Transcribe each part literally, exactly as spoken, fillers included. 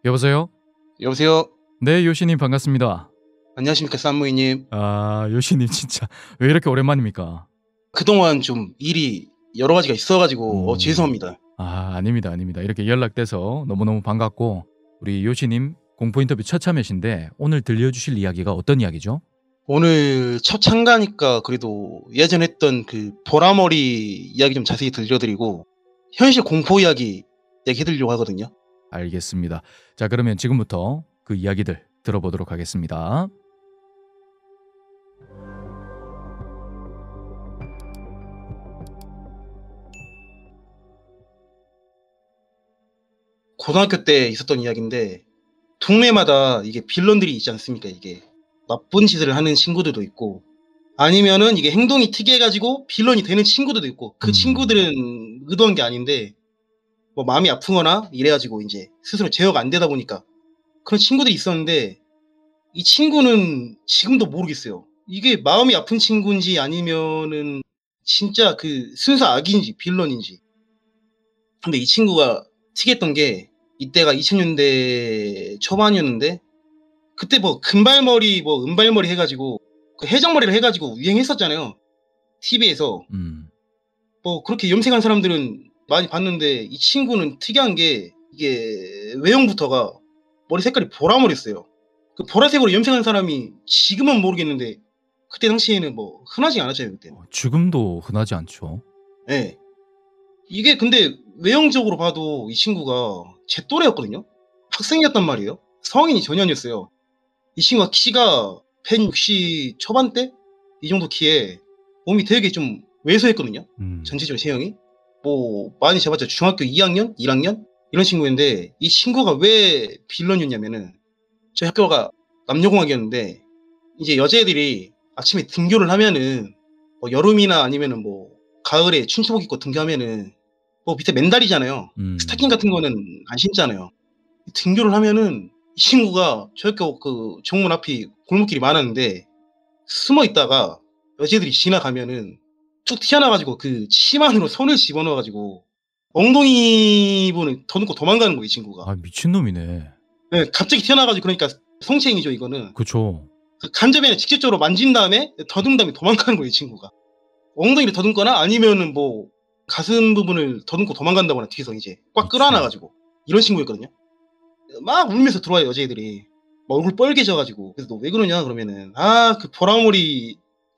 여보세요? 여보세요? 네, 요시님 반갑습니다. 안녕하십니까, 쌈무이님. 아, 요시님 진짜 왜 이렇게 오랜만입니까? 그동안 좀 일이 여러 가지가 있어 가지고 어 음. 죄송합니다. 아, 아닙니다, 아닙니다. 이렇게 연락돼서 너무너무 반갑고 우리 요시님 공포 인터뷰 첫 참여신데 오늘 들려주실 이야기가 어떤 이야기죠? 오늘 첫 참가니까 그래도 예전에 했던 그 보라머리 이야기 좀 자세히 들려드리고 현실 공포 이야기 얘기해 드리려고 하거든요. 알겠습니다. 자, 그러면 지금부터 그 이야기들 들어보도록 하겠습니다. 고등학교 때 있었던 이야기인데 동네마다 이게 빌런들이 있지 않습니까, 이게. 나쁜 짓을 하는 친구들도 있고 아니면은 이게 행동이 특이해 가지고 빌런이 되는 친구들도 있고 그 음. 친구들은 의도한 게 아닌데 뭐 마음이 아프거나 이래 가지고 인제 스스로 제어가 안 되다 보니까 그런 친구들이 있었는데 이 친구는 지금도 모르겠어요. 이게 마음이 아픈 친구인지 아니면은 진짜 그 순수 악인지 빌런인지. 근데 이 친구가 특이했던 게 이때가 이천 년대 초반이었는데 그때 뭐 금발머리 뭐 은발머리 해 가지고 그 해적머리를 해 가지고 유행했었잖아요, 티비에서. 음. 뭐 그렇게 염색한 사람들은 많이 봤는데 이 친구는 특이한 게 이게 외형부터가 머리 색깔이 보라머리였어요. 그 보라색으로 염색한 사람이 지금은 모르겠는데 그때 당시에는 뭐 흔하지 않았잖아요, 그때는. 어 지금도 흔하지 않죠. 예. 이게 근데 외형적으로 봐도 이 친구가 제 또래였거든요. 학생이었단 말이에요. 성인이 전혀 아니었어요. 이 친구가 키가 백육십 초반대 이 정도 키에 몸이 되게 좀 왜소했거든요, 음. 전체적으로 체형이. 뭐 많이 재봤자 중학교 이 학년, 일 학년 이런 친구였는데 이 친구가 왜 빌런이었냐면은 저희 학교가 남녀공학이었는데 이제 여자애들이 아침에 등교를 하면은 뭐 여름이나 아니면은 뭐 가을에 춘추복 입고 등교하면은 뭐 밑에 맨다리잖아요. 스타킹 음. 같은 거는 안 신잖아요. 등교를 하면은 이 친구가 저희 학교 그 정문 앞이 골목길이 많았는데 숨어 있다가 여자애들이 지나가면은 툭 튀어나와 가지고 그 치마 안으로 손을 집어넣어 가지고 엉덩이 부분을 더듬고 도망가는 거예요, 이 친구가. 아, 미친놈이네. 예. 갑자기 튀어나와 가지고 그러니까 성추행이죠, 이거는. 그쵸. 그 간접이 아니라 직접적으로 만진 다음에 더듬은 다음에 도망가는 거예요, 이 친구가. 엉덩이를 더듬거나 아니면은 뭐 가슴 부분을 더듬고 도망간다거나 뒤에서 이제 꽉 끌어안아 미친. 가지고 이런 친구였거든요. 막 울면서 들어와요, 여자애들이. 막 얼굴 빨개져 가지고. 그래서 "너 왜 그러냐?" 그러면은 "아 그 보라머리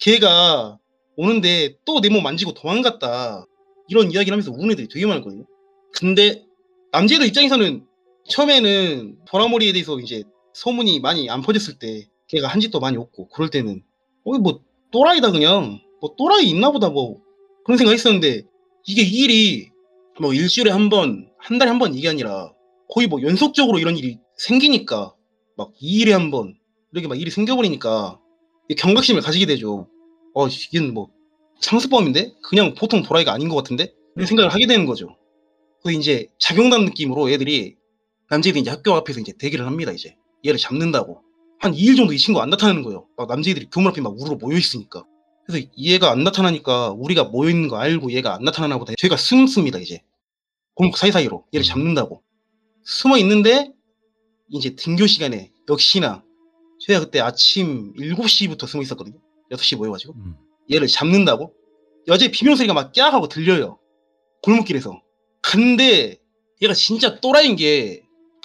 걔가 오는데 또 내 몸 만지고 도망갔다." 이런 이야기를 하면서 우는 애들이 되게 많았거든요. 근데 남자애들 입장에서는 처음에는 보라머리에 대해서 이제 소문이 많이 안 퍼졌을 때 걔가 한 짓도 많이 없고 그럴 때는 '어이 뭐 또라이다 그냥. 뭐 또라이 있나 보다.' 뭐 그런 생각했었는데 이게 이 일이 뭐 일 주일에 한 번, 한 달에 한 번 이게 아니라 거의 뭐 연속적으로 이런 일이 생기니까 막 이 일에 한 번 이렇게 막 일이 생겨 버리니까 이 경각심을 가지게 되죠. '어 이건 뭐 상습범인데? 그냥 보통 도라이가 아닌 것 같은데?' 이런 생각을 하게 되는 거죠. 그 인제 작용단 느낌으로 애들이 남자애들이 인제 학교 앞에서 인제 대기를 합니다, 이제. 얘를 잡는다고. 한 이 일 정도 이 친구가 안 나타나는 거예요. 막 남자애들이 교문 앞에 막 우르르 모여 있으니까. 그래서 얘가 안 나타나니까 우리가 모여 있는 거 알고 얘가 안 나타나나 보다 저희가 숨습니다, 이제. 골목 사이사이로 얘를 음. 잡는다고. 숨어 있는데 인제 등교 시간에 역시나 저희가 그때 아침 일곱 시부터 숨어 있었거든요, 여섯 시에 모여 가지고. 음. 얘를 잡는다고 여자애 비명 소리가 막 "깨악." 하고 들려요, 골목길에서. 근데 얘가 진짜 또라이인 게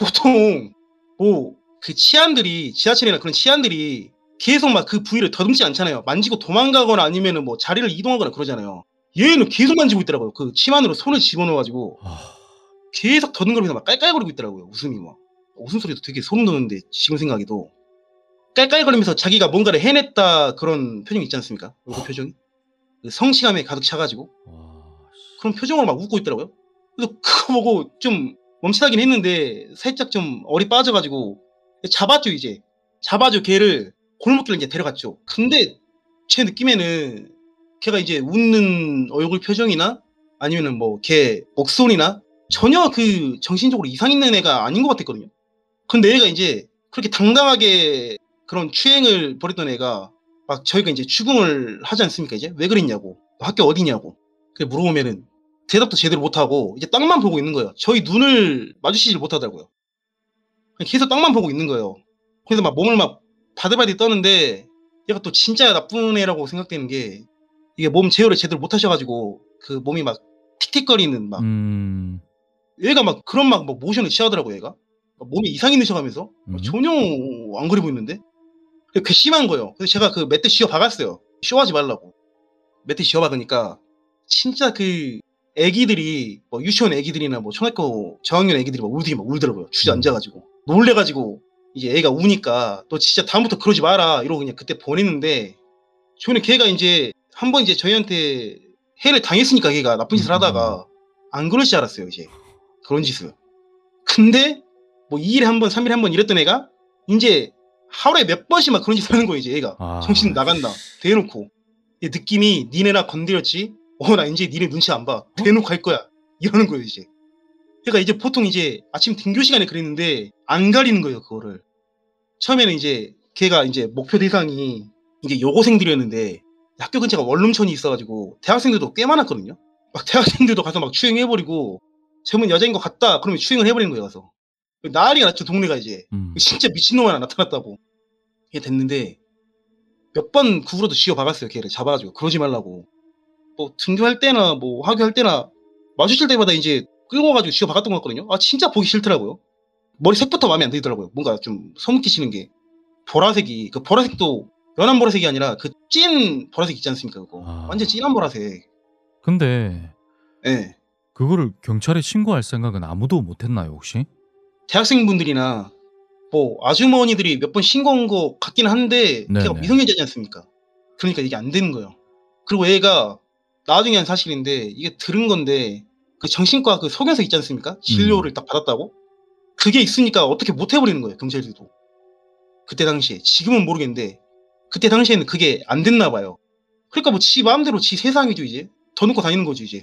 보통 뭐 그 치안들이 지하철이나 그런 치안들이 계속 막 그 부위를 더듬지 않잖아요. 만지고 도망가거나 아니면은 뭐 자리를 이동하거나 그러잖아요. 얘는 계속 만지고 있더라고요. 그 치마 안으로 손을 집어넣어 가지고 아. 계속 더듬거리면서 막 깔깔거리고 있더라고요, 웃음이 막. 웃음소리도 되게 소름 돋는데 지금 생각해도. 깔깔거리면서 자기가 뭔가를 해냈다 그런 표정이 있지 않습니까? 얼굴 표정이? 그 성취감에 가득 차 가지고 와 씨. 그런 표정으로 막 웃고 있더라고요. 그래서 그거 보고 좀 멈칫하긴 했는데 살짝 좀 얼이 빠져 가지고 잡았죠, 이제. 잡아서 걔를 골목길로 인제 데려갔죠. 근데 제 느낌에는 걔가 이제 웃는 얼굴 표정이나 아니면은 뭐 걔 목소리나 전혀 그 정신적으로 이상 있는 애가 아닌 것 같았거든요. 근데 얘가 인제 그렇게 당당하게 그런 추행을 벌였던 애가 막 저희가 인제 추궁을 하지 않습니까, 이제? 왜 그랬냐고. 학교 어디냐고. 그렇게 물어보면은 대답도 제대로 못하고 이제 땅만 보고 있는 거예요. 저희 눈을 마주치지를 못하더라고요. 그냥 계속 땅만 보고 있는 거예요. 그래서 막 몸을 막 바들바들 떠는데 얘가 또 진짜 나쁜 애라고 생각되는 게 이게 몸 제어를 제대로 못 하셔 가지고 그 몸이 막 틱틱거리는 막 음. 얘가 막 그런 막 뭐 모션을 취하더라고요 얘가. 막 몸에 이상이 느셔가면서 막 음. 전혀 안 그래 보이는데 그 괘씸한 거예요. 그래서 제가 그 몇 대 쥐어 박았어요. 쇼하지 말라고. 몇 대 쥐어 박으니까 진짜 그 애기들이 뭐 유치원 애기들이나 뭐 초등학교 저학년 애기들이 막 울더니 막 울더라고요. 주저앉아 음. 가지고. 놀래 가지고 이제 애가 우니까 "너 진짜 다음부터 그러지 마라." 이러고 그냥 그때 보냈는데 저는 걔가 인제 한 번 이제 저희한테 해를 당했으니까 걔가 나쁜 짓을 음음음. 하다가 안 그럴 줄 알았어요 이제. 그런 짓을. 근데 뭐 이 일에 한 번 삼 일에 한 번 이랬던 애가 인제 하루에 몇 번씩 막 그런 짓을 하는 거예요 이제 얘가. "정신 아. 나간다." 대놓고. 이 느낌이 "니네나 건드렸지? 어 나 인제 니네 눈치 안 봐. 어? 대놓고 할 거야." 이러는 거예요 이제. 그러니까 이제 보통 이제 아침 등교 시간에 그랬는데 안 가리는 거예요 그거를. 처음에는 이제 걔가 인제 목표 대상이 이게 여고생들이었는데 학교 근처가 원룸촌이 있어 가지고 대학생들도 꽤 많았거든요. 막 대학생들도 가서 막 추행해 버리고 "쟤는 여자인 것 같다." 그러면 추행을 해 버리는 거예요 가서. 난리가 났죠 동네가 이제. 음. 진짜 미친놈 하나 나타났다고. 이게 됐는데 몇 번 구부러도 쥐어 박았어요 걔를 잡아 가지고 그러지 말라고. 뭐 등교할 때나 뭐 하교할 때나 마주칠 때마다 인제 끌고 와 가지고 쥐어 박았던 것 같거든요. 아 진짜 보기 싫더라고요. 머리 색부터 마음에 안 들더라고요. 뭔가 좀 소름 끼치는 게 보라색이 그 보라색도 연한 보라색이 아니라 그 찐 보라색 있지 않습니까 그거. 완전 아. 진한 보라색. 근데 예. 그거를 경찰에 신고할 생각은 아무도 못 했나요 혹시? 대학생분들이나 뭐 아주머니들이 몇 번 신고한 것 같긴 한데 걔가 네네. 미성년자지 않습니까? 그러니까 이게 안 되는 거예요. 그리고 얘가 나중에 한 사실인데 이게 들은 건데 그 정신과 그 소견서 있지 않습니까? 음. 진료를 딱 받았다고? 그게 있으니까 어떻게 못 해 버리는 거예요 경찰들도. 그때 당시에. 지금은 모르겠는데 그때 당시에는 그게 안 됐나 봐요. 그러니까 뭐 지 마음대로 지 세상이죠 이제. 더 놓고 다니는 거죠 이제.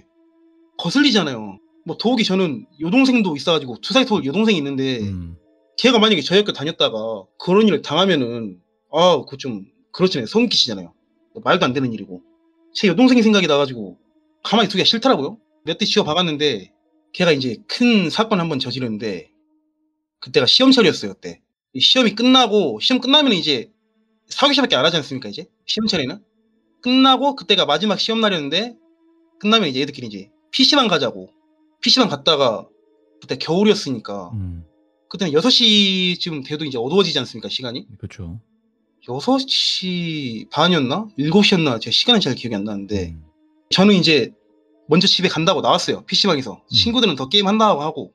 거슬리잖아요. 뭐 더욱이 저는 여동생도 있어 가지고 두 살 터울 여동생이 있는데 음. 걔가 만약에 저희 학교 다녔다가 그런 일을 당하면은 아 그거 좀 그렇잖아요. 소름 끼치잖아요. 말도 안 되는 일이고. 제 여동생이 생각이 나 가지고 가만히 두기가 싫더라고요. 몇 대 쥐어 박았는데 걔가 인제 큰 사건을 한 번 저지르는데 그때가 시험철이었어요 그때. 이 시험이 끝나고 시험 끝나면은 이제 사 교시밖에 안 하지 않습니까 이제 시험철에는. 끝나고 그때가 마지막 시험 날이었는데 끝나면 이제 얘들끼리 이제 피시방 가자고. 피시방 갔다가 그때 겨울이었으니까 음. 그때는 여섯 시쯤 돼도 이제 어두워지지 않습니까 시간이? 그쵸. 여섯 시 반이었나? 일곱 시였나? 제가 시간은 잘 기억이 안 나는데 음. 저는 인제 먼저 집에 간다고 나왔어요 피시방에서. 음. 친구들은 더 게임한다고 하고.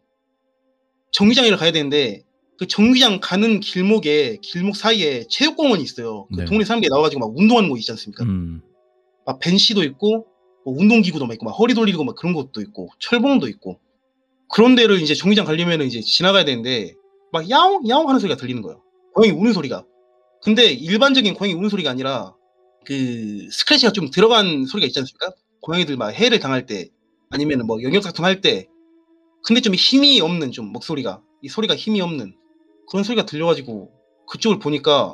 정류장을 가야 되는데 그 정류장 가는 길목에 길목 사이에 체육공원이 있어요. 그 네. 동네 사람들이 나와 가지고 막 운동하는 곳 있지 않습니까? 음. 막 벤치도 있고 뭐 운동기구도 막 있고 막 허리 돌리고 막 그런 것도 있고 철봉도 있고. 그런 데를 이제 정류장 가려면은 이제 지나가야 되는데 막 야옹 야옹 하는 소리가 들리는 거예요. 고양이 우는 소리가. 근데 일반적인 고양이 우는 소리가 아니라 그 스크래치가 좀 들어간 소리가 있지 않습니까? 고양이들 막 해를 당할 때 아니면은 뭐 영역사통 할 때 근데 좀 힘이 없는 좀 목소리가 이 소리가 힘이 없는 그런 소리가 들려 가지고 그쪽을 보니까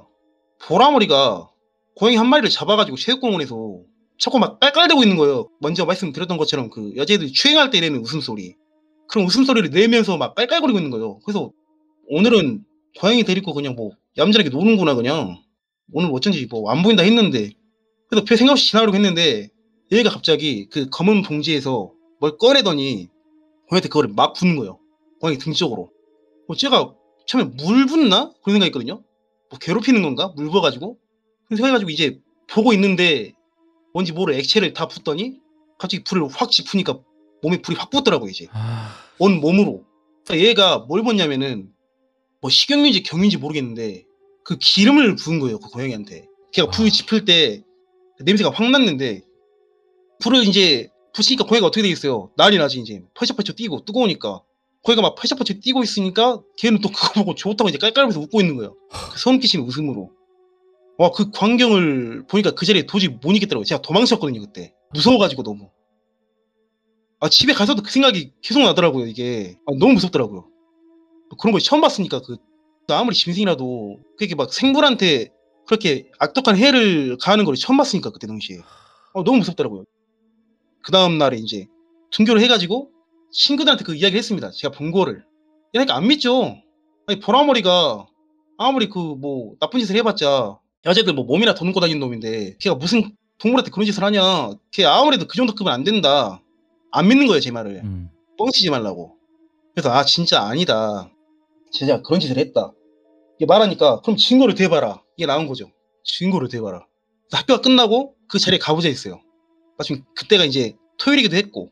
보라머리가 고양이 한 마리를 잡아 가지고 체육공원에서 자꾸 막 깔깔대고 있는 거예요. 먼저 말씀드렸던 것처럼 그 여자애들이 추행할 때 내는 웃음소리. 그런 웃음소리를 내면서 막 깔깔거리고 있는 거예요. 그래서 '오늘은 고양이 데리고 그냥 뭐 얌전하게 노는구나 그냥. 오늘 어쩐지 뭐 안 보인다.' 했는데 그래서 별 생각 없이 지나가려고 했는데 얘가 갑자기 그 검은 봉지에서 뭘 꺼내더니 고양이한테 그거를 막 붓는 거예요, 고양이 등 쪽으로. 어 제가 처음에 '물 붓나?' 그런 생각이 했거든요. '뭐 괴롭히는 건가? 물 부어 가지고?' 그런 생각해 가지고 이제 보고 있는데 뭔지 모를 액체를 다 붓더니 갑자기 불을 확 지프니까 몸에 불이 확 붙더라고요 이제. 아. 온몸으로. 그러니까 얘가 뭘 붓냐면은 뭐 식용유인지 경유인지 모르겠는데 그 기름을 부은 거예요 그 고양이한테. 걔가 불 아. 지필 때 냄새가 확 났는데 불을 인제 붙이니까 고양이가 어떻게 되겠어요. 난리 나지 인제. 펄쩍펄쩍 뛰고 뜨거우니까. 고양이가 막 펄쩍펄쩍 뛰고 있으니까 걔는 또 그거 보고 좋다고 이제 깔깔대면서 웃고 있는 거예요. 그 소름 끼치는 웃음으로. 와 그 광경을 보니까 그 자리에 도저히 못 있겠더라고요. 제가 도망쳤거든요 그때. 무서워 가지고 너무. 아 집에 가서도 그 생각이 계속 나더라고요 이게. 아 너무 무섭더라고요. 그런 걸 처음 봤으니까 그 아무리 짐승이라도 그렇게 막 생물한테 그렇게 악독한 해를 가하는 걸 처음 봤으니까 그때 당시에. 아 너무 무섭더라고요. 그다음 날에 인제 등교를 해 가지고 친구들한테 그 이야기를 했습니다 제가 본 거를. 그러니까 안 믿죠. 아니 보라머리가 아무리 그 뭐 나쁜 짓을 해봤자 여자들 뭐 몸이나 더듬고 다니는 놈인데 걔가 무슨 동물한테 그런 짓을 하냐. 걔 아무래도 그 정도 급은 안 된다. 안 믿는 거예요 제 말을. 음. 뻥치지 말라고. 그래서 아 진짜 아니다. 진짜 그런 짓을 했다. 이게 말하니까 그럼 증거를 대봐라. 이게 나온 거죠. 증거를 대봐라. 그래서 학교가 끝나고 그 자리에 가보자 했어요. 마침 그때가 이제 토요일이기도 했고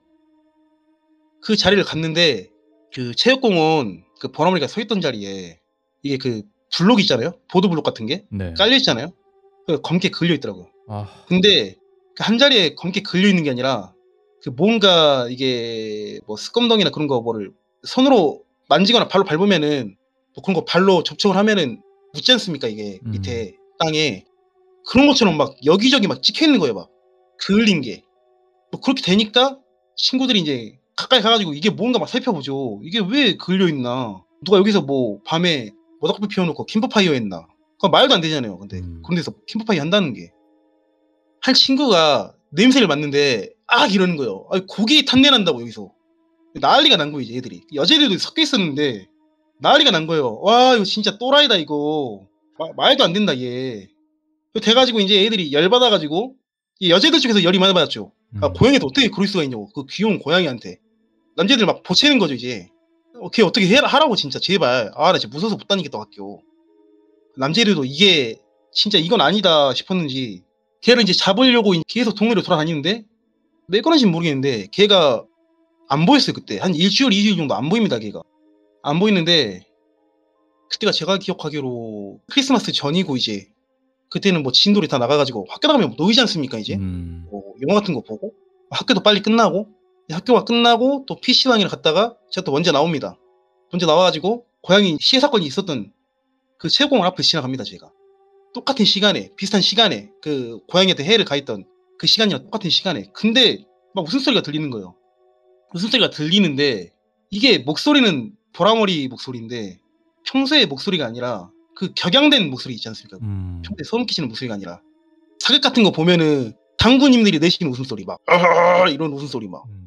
그 자리를 갔는데 그 체육공원 그 보라머리가 서 있던 자리에 이게 그 블록 있잖아요. 보드 블록 같은 게 네. 깔려 있잖아요. 그 검게 걸려 있더라고요. 아. 근데 그 한 자리에 검게 걸려 있는 게 아니라 그 뭔가 이게 뭐 스검덩이나 그런 거 뭐를 손으로 만지거나 발로 밟으면은 뭐 그런 거 발로 접촉을 하면은 묻지 않습니까 이게 음. 밑에 땅에. 그런 것처럼 막 여기저기 막 찍혀 있는 거예요 막. 그을린 게. 뭐 그렇게 되니까 친구들이 이제 가까이 가가지고 이게 뭔가 막 살펴보죠. 이게 왜 걸려 있나. 누가 여기서 뭐 밤에 모닥불 피워놓고 캠프파이어 했나. 그건 말도 안 되잖아요. 근데 음. 그런 데서 캠프파이어 한다는 게. 한 친구가 냄새를 맡는데 악 이러는 거예요. 아니, 고기 탄내 난다고 여기서. 난리가 난 거예요 이제 애들이. 여자애들도 섞여 있었는데 난리가 난 거예요. 와 이거 진짜 또라이다 이거. 마- 말도 안 된다 얘. 돼가지고 이제 애들이 열받아가지고 이 여자애들 중에서 열이 많이 받았죠. 아, 음. 고양이한테 어떻게 그럴 수가 있냐고. 그 귀여운 고양이한테. 남자애들 막 보채는 거죠 이제. 어, 걔 어떻게 해라 하라고 진짜 제발. 아 나 진짜 무서워서 못 다니겠다 학교. 남자애들도 이게 진짜 이건 아니다 싶었는지 걔를 이제 잡으려고 계속 동네로 돌아다니는데 왜 그런지 모르겠는데 걔가 안 보였어요 그때. 한 일주일 이주일 정도 안 보입니다 걔가. 안 보이는데 그때가 제가 기억하기로 크리스마스 전이고 이제 그때는 뭐 진돌이 다 나가가지고 학교 나가면 뭐 놀지 않습니까 이제. 음. 뭐 영화 같은 거 보고 학교도 빨리 끝나고 학교가 끝나고 또 피시방에 갔다가 제가 또 먼저 나옵니다. 먼저 나와가지고 고양이 시해 사건이 있었던 그 체육공원 앞을 지나갑니다 제가. 똑같은 시간에 비슷한 시간에 그 고양이한테 해를 가했던 그 시간이랑 똑같은 시간에. 근데 막 웃음소리가 들리는 거예요. 웃음소리가 들리는데 이게 목소리는 보라머리 목소리인데 평소의 목소리가 아니라 그 격양된 목소리 있지 않습니까? 음. 평소에 소름 끼치는 목소리가 아니라 사극 같은 거 보면은 당구님들이 내시는 웃음소리 막 아 이런 웃음소리 막. 음.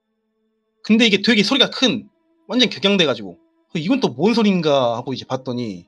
근데 이게 되게 소리가 큰 완전 격양돼가지고 이건 또 뭔 소린가 하고 이제 봤더니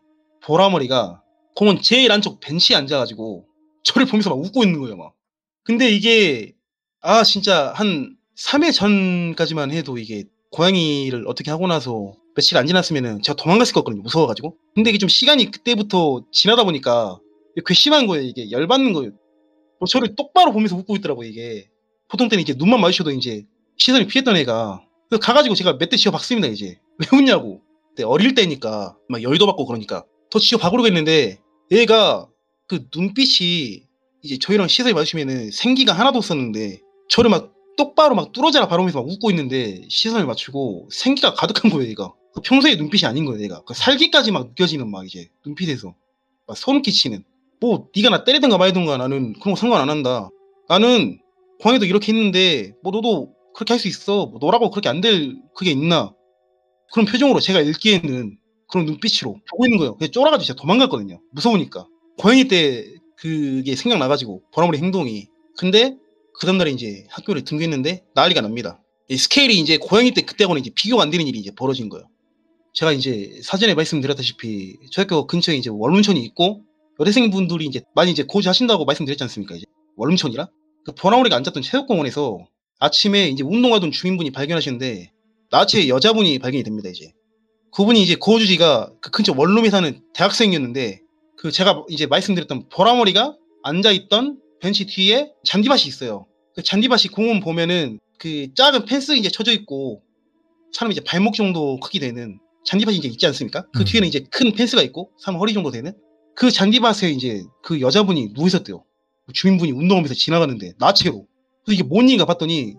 보라머리가 공원 제일 안쪽 벤치에 앉아가지고 저를 보면서 막 웃고 있는 거예요 막. 근데 이게 아 진짜 한 삼 일 전까지만 해도 이게 고양이를 어떻게 하고 나서 며칠 안 지났으면은 제가 도망갔을 것 같거든요 무서워가지고. 근데 이게 좀 시간이 그때부터 지나다 보니까 괘씸한 거예요 이게. 열받는 거예요. 뭐 저를 똑바로 보면서 웃고 있더라고요 이게. 보통 때는 이제 눈만 마주쳐도 이제 시선이 피했던 애가. 그래서 가가지고 제가 몇 대 지어 박습니다 이제. 왜 웃냐고. 그때 어릴 때니까 막 열도 받고 그러니까 더 지어 박으려고 했는데 얘가 그 눈빛이 이제 저희랑 시선이 마주치면은 생기가 하나도 없었는데 저를 막 똑바로 막 뚫어져라 바라보면서 막 웃고 있는데 시선을 맞추고 생기가 가득한 거예요 얘가. 그 평소의 눈빛이 아닌 거예요 얘가. 그 살기까지 막 느껴지는 막 이제 눈빛에서 막 소름 끼치는. 뭐 네가 나 때리든가 말든가 나는 그런 거 상관 안 한다. 나는 고양이도 이렇게 했는데 뭐 너도 그렇게 할 수 있어. 뭐 너라고 그렇게 안 될 그게 있나. 그런 표정으로 제가 읽기에는 그런 눈빛으로 보고 있는 거예요. 그래서 쫄아가지고 제가 도망갔거든요. 무서우니까. 고양이 때 그게 생각나가지고 보라머리 행동이. 근데 그 다음날에 이제 학교를 등교했는데 난리가 납니다. 이 스케일이 이제 고양이 때 그때하고는 이제 비교가 안 되는 일이 이제 벌어진 거예요. 제가 이제 사전에 말씀드렸다시피 저희 학교 근처에 이제 원룸촌이 있고 여대생분들이 이제 많이 이제 고지하신다고 말씀드렸지 않습니까? 이제 원룸촌이라 그 보라머리가 앉았던 체육공원에서 아침에 이제 운동하던 주민분이 발견하시는데 나체 여자분이 발견이 됩니다. 이제 그분이 이제 거주지가 그 근처 원룸에 사는 대학생이었는데 그 제가 이제 말씀드렸던 보라머리가 앉아있던 벤치 뒤에 잔디밭이 있어요. 그 잔디밭이 공원 보면은 그 작은 펜스 이제 쳐져 있고 사람 이제 발목 정도 크기 되는 잔디밭이 이제 있지 않습니까? 그 음. 뒤에는 이제 큰 펜스가 있고 사람 허리 정도 되는 그 잔디밭에 이제 그 여자분이 누워 있었대요. 주민분이 운동하면서 지나가는데 나체로. 그래서 이게 뭔 일인가 봤더니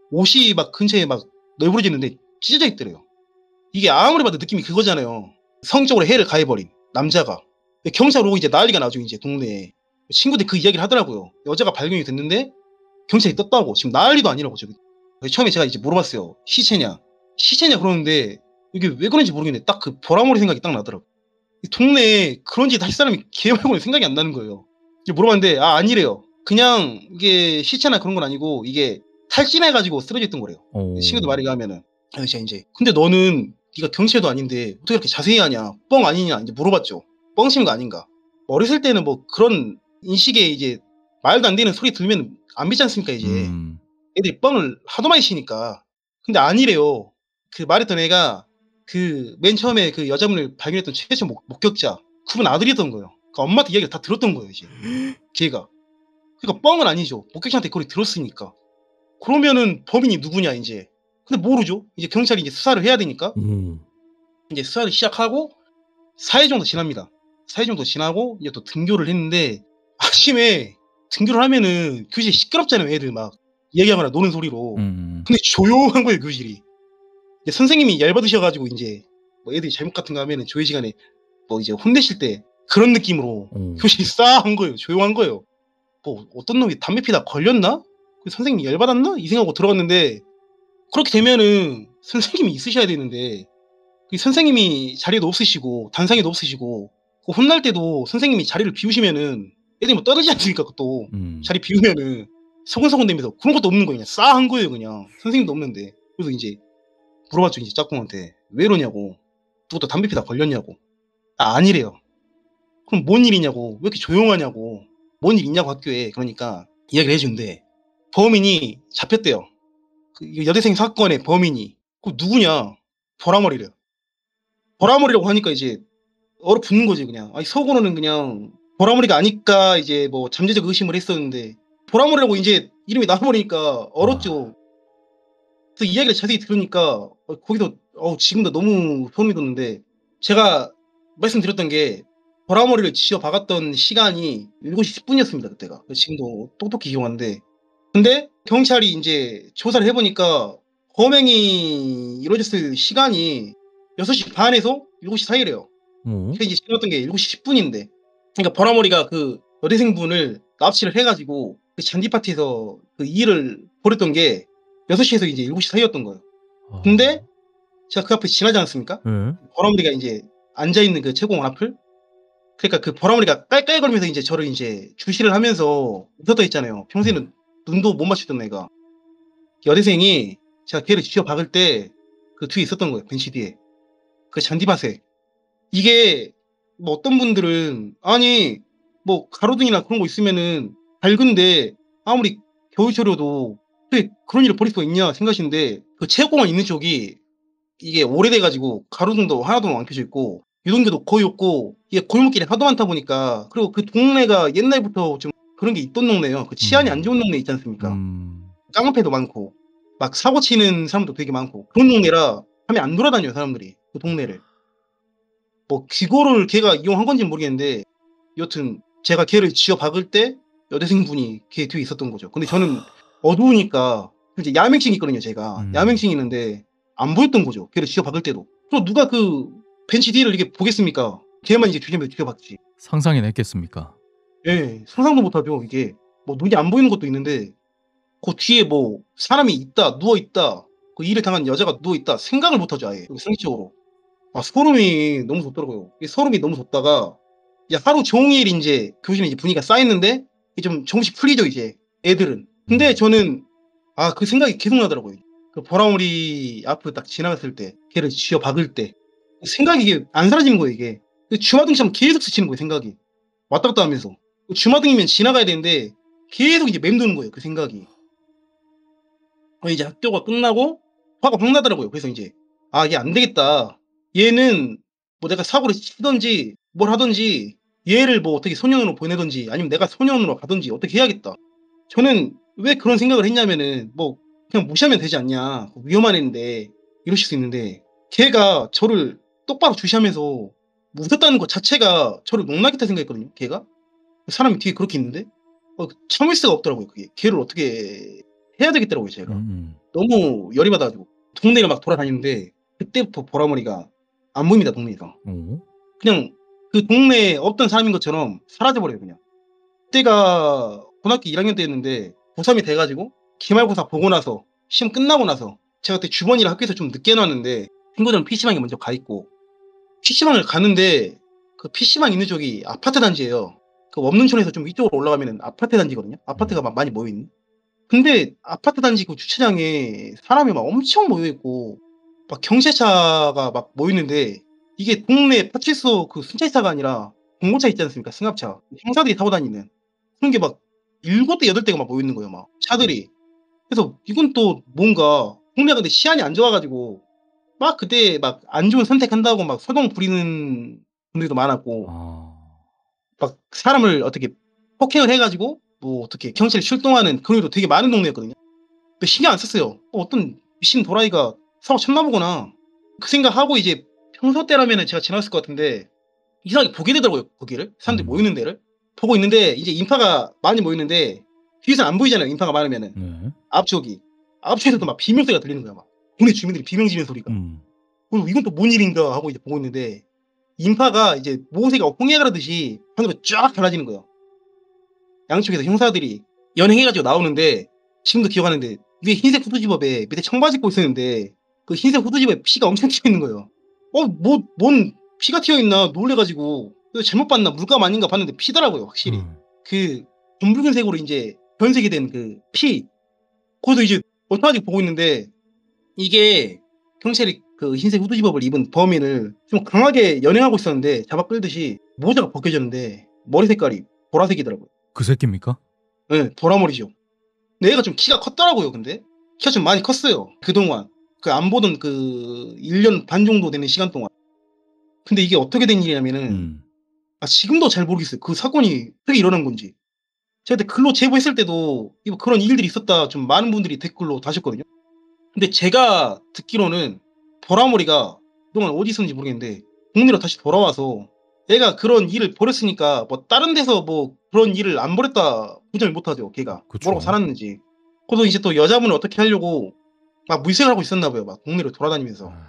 옷이 막 근처에 막 널브러져 있는데 찢어져 있더래요. 이게 아무리 봐도 느낌이 그거잖아요. 성적으로 해를 가해버린 남자가. 경찰 오고 이제 난리가 나죠 이제 동네에. 친구들이 그 이야기를 하더라고요. 여자가 발견이 됐는데 경찰이 떴다고. 지금 난리도 아니라고. 저기. 처음에 제가 이제 물어봤어요. 시체냐 시체냐 그러는데 이게 왜 그런지 모르겠는데 딱 그 보라머리 생각이 딱 나더라고. 이 동네에 그런 짓 할 사람이 걔 말고는 생각이 안 나는 거예요. 이제 물어봤는데 아 아니래요. 그냥 이게 시체나 그런 건 아니고 이게 탈진해가지고 쓰러져 있던 거래요. 오. 친구들 말에 의하면은. 그래서 제가 이제 근데 너는 네가 경찰도 아닌데 어떻게 이렇게 자세히 하냐, 뻥 아니냐 이제 물어봤죠. 뻥친 거 아닌가. 어렸을 때는 뭐 그런 인식에 이제 말도 안 되는 소리 들으면 안 믿지 않습니까 이제. 음. 애들이 뻥을 하도 많이 치니까. 근데 아니래요. 그 말했던 애가 그 맨 처음에 그 여자분을 발견했던 최초 목, 목격자 그분 아들이었던 거예요. 그러니까 엄마한테 이야기를 다 들었던 거예요 이제. 걔가. 그러니까 뻥은 아니죠. 목격자한테 그걸 들었으니까. 그러면은 범인이 누구냐 이제. 근데 모르죠. 이제 경찰이 이제 수사를 해야 되니까 음. 이제 수사를 시작하고 사 일 정도 지납니다. 사 일 정도 지나고 이제 또 등교를 했는데 아침에 등교를 하면은 교실이 시끄럽잖아요. 애들 막 얘기하거나 노는 소리로. 음. 근데 조용한 거예요 교실이. 이제 선생님이 열받으셔가지고 이제 뭐 애들이 잘못 같은 거 하면은 조회 시간에 뭐 이제 혼내실 때 그런 느낌으로 오. 교실이 싸한 거예요. 조용한 거예요. 뭐 어떤 놈이 담배 피다 걸렸나? 그 선생님이 열받았나? 이 생각하고 들어갔는데 그렇게 되면은 선생님이 있으셔야 되는데 그 선생님이 자리에도 없으시고 단상에도 없으시고 그 혼날 때도 선생님이 자리를 비우시면은 애들이 뭐 떠들지 않습니까? 또 음. 자리 비우면은 서근서근 되면서 그런 것도 없는 거예요. 그냥 싸한 거예요. 그냥 선생님도 없는데. 그래서 이제 물어봤죠. 이제 짝꿍한테 왜 이러냐고. 누구도 담배 피다 걸렸냐고. 아, 아니래요. 그럼 뭔 일이냐고. 왜 이렇게 조용하냐고. 뭔 일 있냐고 학교에. 그러니까 이야기를 해준대. 범인이 잡혔대요. 그 여대생 사건의 범인이. 그 누구냐? 보라머리래요. 보라머리라고 하니까 이제 얼어붙는 거지 그냥. 아니 속으로는 그냥 보라머리가 아닐까 이제 뭐 잠재적 의심을 했었는데 보라머리라고 이제 이름이 나와버리니까 얼었죠. 아. 그래서 이야기를 자세히 들으니까 어, 거기서 어, 지금도 너무 소름이 돋는데 제가 말씀드렸던 게 보라머리를 쥐어 박았던 시간이 일곱 시 십 분이었습니다 그때가. 지금도 똑똑히 기억하는데 근데 경찰이 이제 조사를 해보니까 범행이 이루어졌을 시간이 여섯 시 반에서 일곱 시 사이래요. 오. 그러니까 이제 지났던 게 일곱 시 십 분인데 그러니까 보라머리가 그 여대생분을 납치를 해가지고 그 잔디 파티에서 그 일을 벌였던 게 여섯 시에서 이제 일곱 시 사이였던 거예요. 아. 근데 제가 그 앞에 지나지 않았습니까? 예. 보라머리가 이제 앉아있는 그 채공 앞을 그러니까 그 보라머리가 깔깔거리면서 이제 저를 이제 주시를 하면서 웃었다 했잖아요. 평소에는 눈도 못 맞추던 애가. 여대생이 제가 걔를 쥐어 박을 때 그 뒤에 있었던 거예요. 벤치 뒤에. 그 잔디밭에. 이게 뭐 어떤 분들은 아니 뭐 가로등이나 그런 거 있으면은 밝은데 아무리 겨울철이어도 왜 그런 일을 벌일 수가 있냐 생각하시는데 그 체육공원 있는 쪽이 이게 오래돼가지고 가로등도 하나도 안 켜져 있고 유동규도 거의 없고 이게 골목길이 하도 많다 보니까 그리고 그 동네가 옛날부터 좀 그런 게 있던 동네예요. 그 치안이 안 좋은 동네 있지 않습니까? 음. 깡패도 많고 막 사고 치는 사람도 되게 많고 그런 동네라 밤에 안 돌아다녀요 사람들이 그 동네를. 뭐 기고를 걔가 이용한 건지는 모르겠는데 여튼 제가 걔를 쥐어 박을 때 여대생분이 걔 뒤에 있었던 거죠. 근데 저는 어두우니까 이제 야맹증이 있거든요 제가. 음. 야맹증이 있는데 안 보였던 거죠. 걔를 쥐어 박을 때도. 또 누가 그 벤치 뒤를 이렇게 보겠습니까? 걔만 이제 주변에 쥐어 박지. 상상해냈겠습니까? 예, 상상도 못하죠 이게. 뭐 눈이 안 보이는 것도 있는데 그 뒤에 뭐 사람이 있다 누워 있다 그 일을 당한 여자가 누워 있다 생각을 못하죠 아예 상식적으로. 아 소름이 너무 돋더라고요. 이 소름이 너무 돋다가 이제 하루 종일 이제 교실에 이제 분위기가 쌓였는데 이제 좀 조금씩 풀리죠 이제 애들은. 근데 저는 아 그 생각이 계속 나더라고요. 그 보라머리 앞을 딱 지나갔을 때 걔를 쥐어 박을 때 생각이 이게 안 사라지는 거예요 이게. 주마등처럼 계속 스치는 거예요 생각이. 왔다 갔다 하면서. 주마등이면 지나가야 되는데 계속 이제 맴도는 거예요 그 생각이. 어, 이제 학교가 끝나고 화가 확 나더라고요. 그래서 이제 아 이게 안 되겠다. 얘는 뭐 내가 사고를 치든지 뭘 하든지 얘를 뭐 어떻게 소년으로 보내든지 아니면 내가 소년으로 가든지 어떻게 해야겠다. 저는 왜 그런 생각을 했냐면은 뭐 그냥 무시하면 되지 않냐. 위험한 애인데 이러실 수 있는데 걔가 저를 똑바로 주시하면서 웃었다는 것 자체가 저를 농락했다 생각했거든요. 걔가 사람이 뒤에 그렇게 있는데 어, 참을 수가 없더라고요. 그게 걔를 어떻게 해야 되겠더라고요. 제가 음. 너무 열이 받아가지고 동네를 막 돌아다니는데 그때부터 보라머리가 안 보입니다. 동네가 오. 그냥 그 동네에 없던 사람인 것처럼 사라져버려요. 그냥 그때가 고등학교 일 학년 때였는데 고삼이 돼가지고 기말고사 보고 나서 시험 끝나고 나서 제가 그때 주번이라 학교에서 좀 늦게 나왔는데 친구들은 피시방에 먼저 가 있고 피시방을 가는데 그 피시방 있는 쪽이 아파트 단지예요. 그 원문촌에서 좀 위쪽으로 올라가면 아파트 단지거든요. 아파트가 막 많이 모여있는. 근데 아파트 단지 그 주차장에 사람이 막 엄청 모여있고 막 경찰차가 막 모였는데 이게 동네 파출소 그 순찰차가 아니라 봉고차 있지 않습니까? 승합차. 형사들이 타고 다니는. 그런 게 막 일곱 대 여덟 대가 막 모여 있는 거예요 막 차들이. 그래서 이건 또 뭔가 동네가 근데 치안이 안 좋아 가지고 막 그때 막 안 좋은 선택한다고 막 소동 부리는 분들도 많았고 아. 막 사람을 어떻게 폭행을 해 가지고 뭐 어떻게 경찰이 출동하는 그런 일도 되게 많은 동네였거든요. 근데 신경 안 썼어요. 어 어떤 미친 도라이가 사고 쳤나 보구나. 그 생각하고 이제 평소 때라면은 제가 지나갔을 것 같은데 이상하게 보게 되더라고요 거기를. 사람들이 음. 모이는 데를. 보고 있는데 이제 인파가 많이 모이는데 뒤에서는 안 보이잖아요 인파가 많으면은. 네. 앞쪽이. 앞쪽에서도 막 비명 소리가 들리는 거야 막. 동네 주민들이 비명 지르는 소리가. 음. 어 '이건 또 뭔 일인가.' 하고 이제 보고 있는데 인파가 이제 모세가 홍해가 흐르듯이 하늘로 쫙 갈라지는 거예요. 양쪽에서 형사들이 연행해 가지고 나오는데 지금도 기억하는데 위에 흰색 후드집업에 밑에 청바지 입고 있었는데 그 흰색 후드집업에 피가 엄청 튀어 있는 거예요. 어 뭐 뭔 피가 튀어 있나 놀래 가지고 이거 잘못 봤나 물감 아닌가 봤는데 피더라고요 확실히. 음. 그 검붉은색으로 인제 변색이 된 그 피. 거기서 이제 어떡하지 보고 있는데 이게 경찰이 그 흰색 후드집업을 입은 범인을 좀 강하게 연행하고 있었는데 잡아 끌듯이 모자가 벗겨졌는데 머리 색깔이 보라색이더라고요. 그 새끼입니까? 예. 보라머리죠. 근데 얘가 좀 키가 컸더라고요 근데. 키가 좀 많이 컸어요 그동안. 그 안 보던 그 일 년 반 정도 되는 시간 동안. 근데 이게 어떻게 된 일이냐면은 음. 아 지금도 잘 모르겠어요. 그 사건이 어떻게 일어난 건지. 제가 그때 글로 제보했을 때도 이거 그런 일들이 있었다 좀 많은 분들이 댓글로 다셨거든요. 근데 제가 듣기로는 보라머리가 그동안 어디 있었는지 모르겠는데 국내로 다시 돌아와서 얘가 그런 일을 벌였으니까 뭐 다른 데서 뭐 그런 일을 안 벌였다 부정을 못 하죠 걔가. 뭐라고 그쵸. 살았는지. 그래서 이제 또 여자분을 어떻게 하려고 막 물색을 하고 있었나 봐요 막 동네를 돌아다니면서. 아.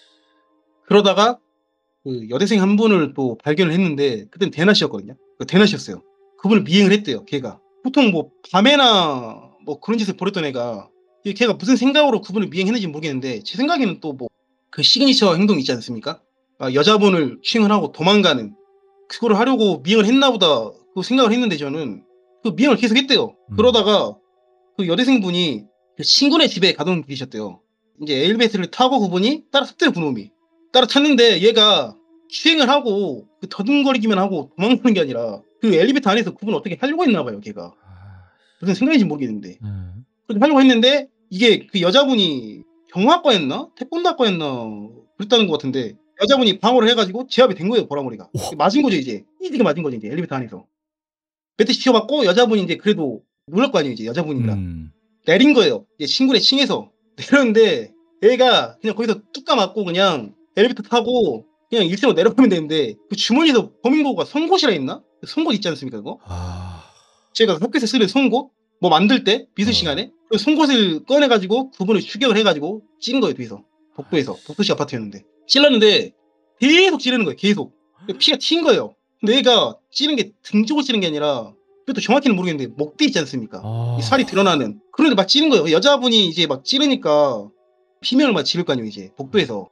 그러다가 그 여대생 한 분을 또 발견을 했는데 그땐 대낮이었거든요. 그 대낮이었어요. 그분을 미행을 했대요 걔가. 보통 뭐 밤에나 뭐 그런 짓을 벌였던 애가 이 걔가 무슨 생각으로 그분을 미행했는지 모르겠는데 제 생각에는 또 뭐 그 시그니처 행동 있지 않습니까? 아 여자분을 추행을 하고 도망가는 그거를 하려고 미행을 했나 보다 그 생각을 했는데 저는 그 미행을 계속 했대요. 음. 그러다가 그 여대생분이 그 친구네 집에 가던 길이셨대요. 인제 엘리베이터를 타고 그분이 따라 탔대요 그놈이. 따라 탔는데 얘가 추행을 하고 그 더듬거리기만 하고 도망가는 게 아니라 그 엘리베이터 안에서 그분을 어떻게 하려고 했나 봐요 걔가. 아. 무슨 생각인지 모르겠는데. 네. 그렇게 하려고 했는데 이게 그 여자분이 경호학과였나 태권도학과였나 그랬다는 것 같은데 여자분이 방어를 해 가지고 제압이 된 거예요 보라머리가. 우와. 맞은 거죠 이제. 띠지게 맞은 거죠 이제 엘리베이터 안에서. 몇 대씩 치켜 맞고 여자분이 인제 그래도 놀랄 거 아니에요 이제 여자분이라. 음. 내린 거예요. 이제 친구네 층에서. 내렸는데 얘가 그냥 거기서 뚝 까 맞고 그냥 엘리베이터 타고 그냥 일 층으로 내려가면 되는데 그 주머니에서 범인 도구가 송곳이라 했나? 그 송곳 있지 않습니까 그거? 아. 제가 학교에서 쓰는 송곳? 뭐 만들 때 비스 어. 시간에 그 송곳을 꺼내 가지고 그분을 추격을 해 가지고 찌른 거예요 뒤에서. 복도에서. 복도식 아파트였는데. 찔렀는데 계속 찌르는 거예요 계속. 그 피가 튄 거예요. 근데 얘가 찌른 게 등 쪽을 찌른 게 아니라 그것도 정확히는 모르겠는데 목대 있지 않습니까? 이 살이 아. 드러나는. 그런데 막 찌른 거예요. 여자분이 이제 막 찌르니까 비명을 막 지를 거 아니에요 이제 복도에서.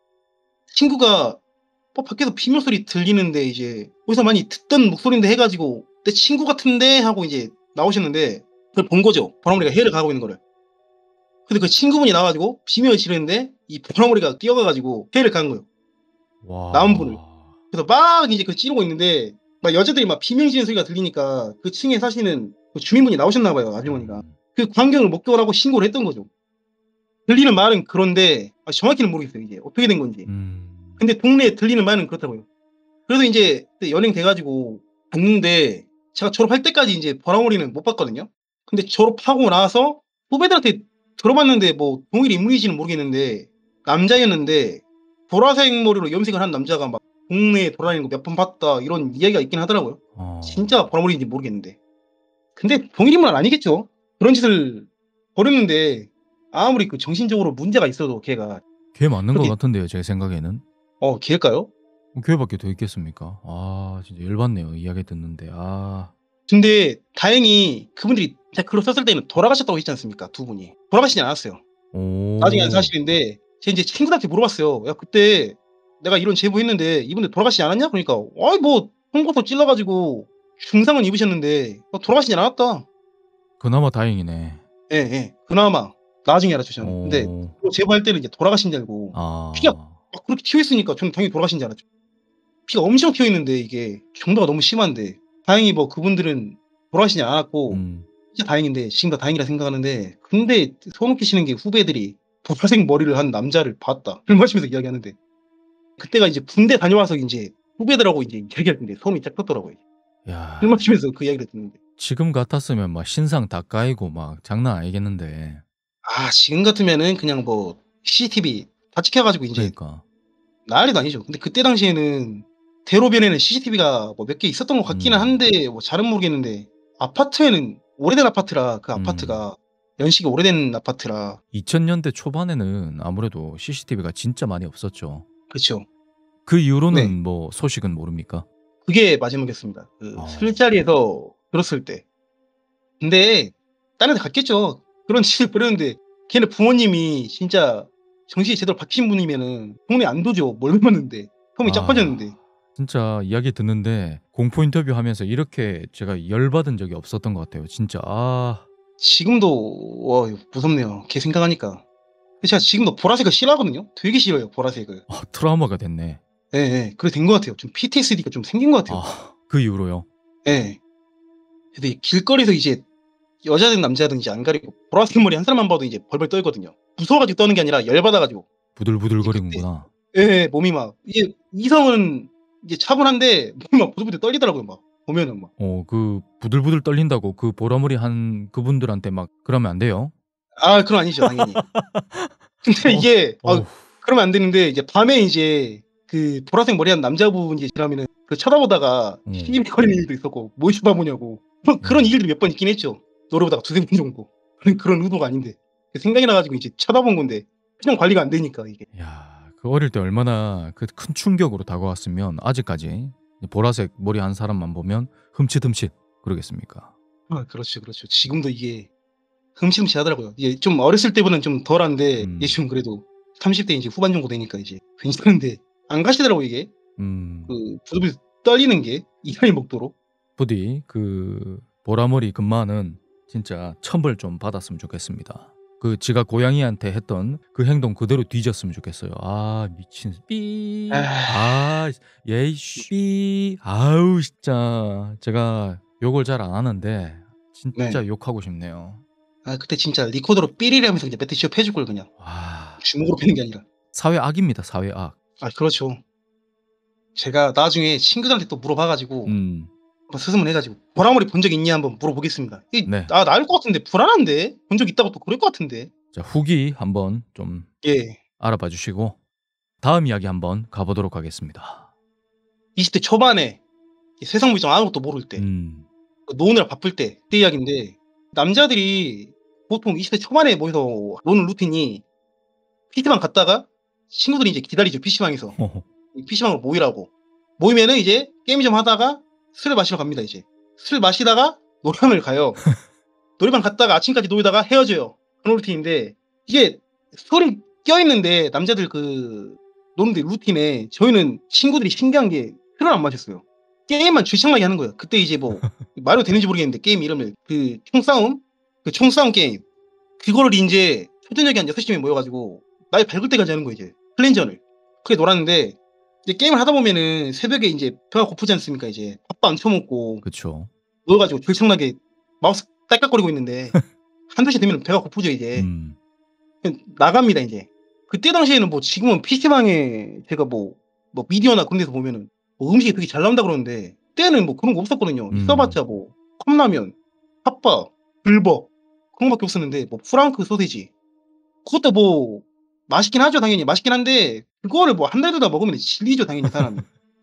친구가 어 밖에서 비명 소리 들리는데 이제 어디서 많이 듣던 목소리인데 해 가지고 '내 친구 같은데.' 하고 이제 나오셨는데 그걸 본 거죠 보라머리가 해를 가하고 있는 거를. 근데 그 친구분이 나와 가지고 비명을 지르는데 이 보라머리가 뛰어가 가지고 해를 가한 거예요. 나온 분을. 와. 그래서 막 이제 그 찌르고 있는데 막 여자들이 막 비명 지르는 소리가 들리니까 그 층에 사시는 그 주민분이 나오셨나 봐요 아주머니가. 음. 그 광경을 목격을 하고 신고를 했던 거죠. 들리는 말은 그런데 아 정확히는 모르겠어요 이게 어떻게 된 건지. 음. 근데 동네에 들리는 말은 그렇다고요. 그래서 인제 그때 연행돼 가지고 봤는데 제가 졸업할 때까지 인제 보라머리는 못 봤거든요. 근데 졸업하고 나서 후배들한테 들어봤는데 뭐 동일 인물인지는 모르겠는데 남자였는데 보라색 머리로 염색을 한 남자가 막 동네에 돌아다니는 거 몇 번 봤다 이런 이야기가 있긴 하더라고요. 어. 진짜 보라머리인지 모르겠는데. 근데 동일 인물은 아니겠죠. 그런 짓을 벌였는데 아무리 그 정신적으로 문제가 있어도 걔가 걔 맞는 것 그렇게 같은데요 제 생각에는. 어 걔일까요? 뭐 걔밖에 더 있겠습니까? 아 진짜 열받네요 이야기 듣는데. 아. 근데 다행히 그분들이 제가 글로 썼을 때는 돌아가셨다고 했지 않습니까 두 분이. 돌아가시진 않았어요. 나중에 한 오. 사실인데 제가 인제 친구들한테 물어봤어요. "야 그때 내가 이런 제보했는데 이분들 돌아가시지 않았냐?" 그러니까 "아이 뭐 송곳으로 찔러 가지고 중상은 입으셨는데 어 돌아가시진 않았다." 그나마 다행이네. 예예. 그나마. 나중에 알았죠 저는. 근데 어. 그거 제보할 때는 이제 돌아가신 줄 알고 피가 아. 막 그렇게 튀어 있으니까 저는 당연히 돌아가신 줄 알았죠. 피가 엄청 튀어 있는데 이게 정도가 너무 심한데 다행히 뭐 그분들은 돌아가시지 않았고 음. 진짜 다행인데 지금 다 다행이라 생각하는데 근데 소름 끼치는 게 후배들이 보라색 머리를 한 남자를 봤다. 술 마시면서 이야기하는데 그때가 이제 군대 다녀와서 인제 후배들하고 이제 이야기할 텐데 소름이 쫙 돋더라고요. 술 야. 마시면서 그 이야기를 듣는데. 지금 같았으면 막 신상 다 까이고 막 장난 아니겠는데. 아 지금 같으면은 그냥 뭐 씨씨티비 다 찍혀 가지고 인제 그러니까. 난리도 아니죠. 근데 그때 당시에는 대로변에는 씨씨티비가 뭐 몇 개 있었던 것 같기는 음. 한데 뭐 잘은 모르겠는데 아파트에는 오래된 아파트라 그 음. 아파트가 연식이 오래된 아파트라 이천 년대 초반에는 아무래도 씨씨티비가 진짜 많이 없었죠. 그쵸. 그 이후로는 네. 뭐 소식은 모릅니까? 그게 마지막이었습니다. 그 어. 술자리에서 들었을 때. 근데 다른 데 갔겠죠. 그런 짓을 벌였는데 걔네 부모님이 진짜 정신이 제대로 박히신 분이면은 동네 안 도죠. 멀받는데 텀이 쫙 빠졌는데. 아. 진짜 이야기 듣는데 공포 인터뷰하면서 이렇게 제가 열받은 적이 없었던 것 같아요. 진짜 아. 지금도 와 무섭네요. 걔 생각하니까. 제가 지금도 보라색을 싫어하거든요. 되게 싫어해요 보라색을. 아 트라우마가 됐네. 예예. 그래 된 것 같아요. 좀 피티에스디가 좀 생긴 것 같아요. 아 그 이후로요? 예. 근데 이 길거리에서 이제 여자든 남자든 이제 안 가리고 보라색 머리 한 사람만 봐도 이제 벌벌 떨거든요. 무서워 가지고 떠는 게 아니라 열 받아 가지고. 이제 그때 부들부들거리는구나. 예예. 몸이 막 이게 이성은 이제 차분한데 몸이 막 부들부들 떨리더라고요 막 보면은 막. 어 그 부들부들 떨린다고 그 보라머리 한 그분들한테 막 그러면 안 돼요. 아 그건 아니죠 당연히. 근데 어 이게 아 어우. 그러면 안 되는데 이제 밤에 이제 그 보라색 머리 한 남자분이 지나면은 그 쳐다보다가 어. 시비거리는 일도 있었고 뭐 쳐다보냐고. 그런 그런 야. 일들이 몇 번 있긴 했죠. 노래 보다가 두세 번 정도. 그런 그런 의도가 아닌데. 생각이 나 가지고 이제 쳐다본 건데 그냥 관리가 안 되니까 이게. 야 그 어릴 때 얼마나 그 큰 충격으로 다가왔으면 아직까지 이 보라색 머리 한 사람만 보면 흠칫흠칫 그러겠습니까? 아 그렇죠, 그렇죠. 지금도 이게 흠칫흠칫하더라고요. 이게 좀 어렸을 때보다는 좀 덜한데 이게 음. 좀 그래도 삼십 대 이제 후반 정도 되니까 이제 괜찮은데 안 가시더라고요 이게. 음. 그 부들부들 떨리는 게 이상이 먹도록. 부디 그 보라머리 근마는 진짜 천벌 좀 받았으면 좋겠습니다. 그 지가 고양이한테 했던 그 행동 그대로 뒤졌으면 좋겠어요. 아 미친 삐. 아. 아 예이 삐. 아우 진짜 제가 욕을 잘 안 하는데 진짜 네. 욕하고 싶네요. 아 그때 진짜 리코더로 삐리리 하면서 그냥 몇 대 씌워 패줄 걸 그냥. 와. 주먹으로 패는 게 아니라. 사회 악입니다, 사회 악. 아 그렇죠. 제가 나중에 친구들한테 또 물어봐 가지고 음. 한번 스승을 해 가지고 보라머리 본 적 있냐 한번 물어보겠습니다. 이 네. 아 나을 것 같은데 불안한데. 본 적 있다고 또 그럴 것 같은데. 자 후기 한번 좀 예. 알아봐 주시고 다음 이야기 한번 가 보도록 하겠습니다. 이십 대 초반에 이 세상 물정 아무것도 모를 때 음. 그 노느라 바쁠 때 그때 이야기인데 남자들이 보통 이십 대 초반에 모여서 노는 루틴이 피시방 갔다가 친구들이 이제 기다리죠 피시방에서. 이 피시방으로 모이라고. 모이면은 이제 게임 좀 하다가 술을 마시러 갑니다 이제. 술 마시다가 노래방을 가요. 노래방 갔다가 아침까지 놀다가 헤어져요. 그런 루틴인데 이게 술이 껴있는데 남자들 그 노는데 루틴에 저희는 친구들이 신기한 게 술을 안 마셨어요. 게임만 주창나게 하는 거예요. 그때 이제 뭐 말도 되는지 모르겠는데 게임 이름을 그 총싸움? 그 총싸움 게임. 그거를 인제 초저녁에 한 여섯 시쯤에 모여 가지고 날 밝을 때까지 하는 거예요 이제 클린전을. 그렇게 놀았는데 이제 게임을 하다 보면은 새벽에 인제 배가 고프지 않습니까 이제. 밥도 안 처먹고 그쵸. 누워 가지고 졸창나게 마우스 딸깍거리고 있는데 한두 시 되면 배가 고프죠 이제. 음. 그냥 나갑니다 인제. 그때 당시에는 뭐 지금은 피시방에 제가 뭐 뭐 미디어나 그런 데서 보면은 뭐 음식이 되게 잘 나온다 그러는데 그때는 뭐 그런 거 없었거든요. 있어 음. 봤자 뭐 컵라면, 핫바, 불버 그런 거 밖에 없었는데 뭐 프랑크 소시지 그것도 뭐 맛있긴 하죠 당연히. 맛있긴 한데 그거를 뭐 한 달 두다 먹으면 질리죠 당연히 사람이.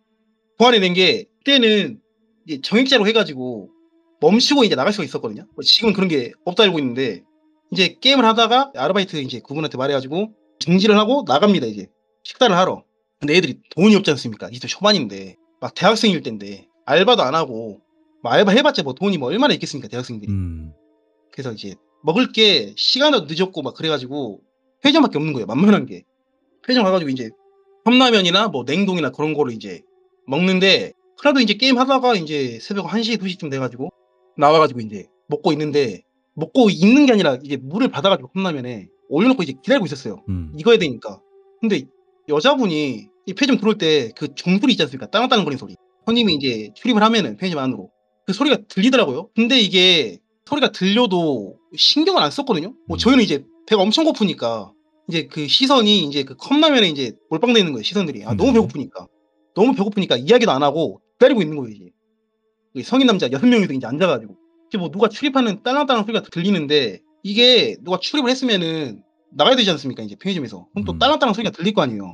보완해낸 게 그때는 이제 정액제로 해 가지고 멈추고 이제 나갈 수가 있었거든요. 뭐 지금은 그런 게 없다 알고 있는데 인제 게임을 하다가 아르바이트 인제 그분한테 말해 가지고 정지를 하고 나갑니다 이제 식사를 하러. 근데 애들이 돈이 없지 않습니까? 이십 대 초반인데 막 대학생일 땐데 알바도 안 하고 뭐 알바 해 봤자 뭐 돈이 뭐 얼마나 있겠습니까 대학생들이. 음. 그래서 이제 먹을 게 시간도 늦었고 막 그래 가지고 편의점밖에 없는 거예요 만만한 게. 편의점 가 가지고 인제 컵라면이나 뭐 냉동이나 그런 거를 이제 먹는데 그래도 인제 게임하다가 인제 새벽 한 시 두 시쯤 돼 가지고 나와 가지고 인제 먹고 있는데 먹고 있는 게 아니라 이게 물을 받아 가지고 컵라면에 올려놓고 이제 기다리고 있었어요. 음. 익어야 되니까. 근데 여자분이 이 편의점 들어올 때 그 종소리 있지 않습니까? 딸랑딸랑 거리는 소리. 손님이 이제 출입을 하면은 편의점 안으로 그 소리가 들리더라고요. 근데 이게 소리가 들려도 신경을 안 썼거든요. 뭐 음. 저희는 이제 배가 엄청 고프니까 이제 그 시선이 인제 그 컵라면에 인제 몰빵돼 있는 거예요, 시선들이. 아 너무 네. 배고프니까. 너무 배고프니까 이야기도 안 하고 기다리고 있는 거예요, 이제. 이 성인 남자 여섯 명이서 인제 앉아 가지고. 이제 뭐 누가 출입하는 딸랑딸랑 소리가 들리는데 이게 누가 출입을 했으면은 나가야 되지 않습니까, 인제 편의점에서. 그럼 또 음. 딸랑딸랑 소리가 들릴 거 아니에요.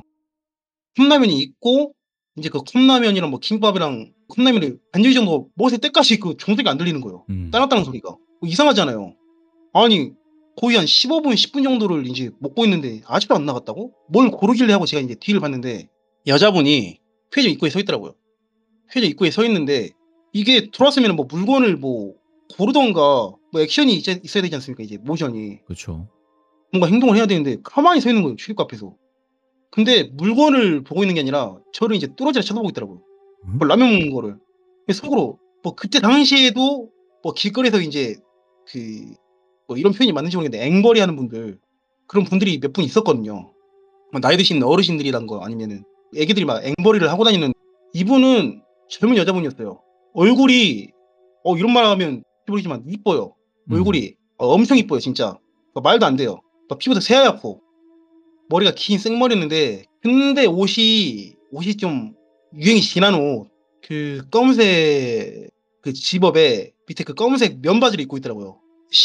컵라면이 있고 인제 그 컵라면이랑 뭐 김밥이랑 컵라면을 반절 정도 먹었을 때까지 그 종소리가 안 들리는 거예요, 음. 딸랑딸랑 소리가. 뭐 이상하잖아요. 아니 거의 한 십오 분, 십 분 정도를 인제 먹고 있는데 아직도 안 나갔다고? 뭘 고르길래 하고 제가 인제 뒤를 봤는데 여자분이 편의점 입구에 서 있더라고요. 편의점 입구에 서 있는데 이게 들어왔으면은 뭐 물건을 뭐 고르든가 뭐 액션이 있자 있어야 되지 않습니까, 이제 모션이. 그쵸. 뭔가 행동을 해야 되는데 가만히 서 있는 거예요, 출입구 앞에서. 근데 물건을 보고 있는 게 아니라 저를 이제 뚫어지게 쳐다보고 있더라고요. 음? 그 라면 먹는 거를. 그래서 속으로 뭐 그때 당시에도 뭐 길거리에서 인제 그 뭐 이런 표현이 맞는지 모르겠는데 앵벌이 하는 분들 그런 분들이 몇 분 있었거든요. 뭐 나이 드신 어르신들이라든가 아니면은 애기들이 막 앵벌이를 하고 다니는 이분은 젊은 여자분이었어요. 얼굴이 어 이런 말 하면 모르지만 이뻐요. 음. 얼굴이 어 엄청 이뻐요, 진짜. 어 말도 안 돼요. 막 피부도 새하얗고 머리가 긴 생머리였는데 근데 옷이 옷이 좀 유행이 지난 옷 그 검은색 그 집업에 밑에 그 검은색 면바지를 입고 있더라고요.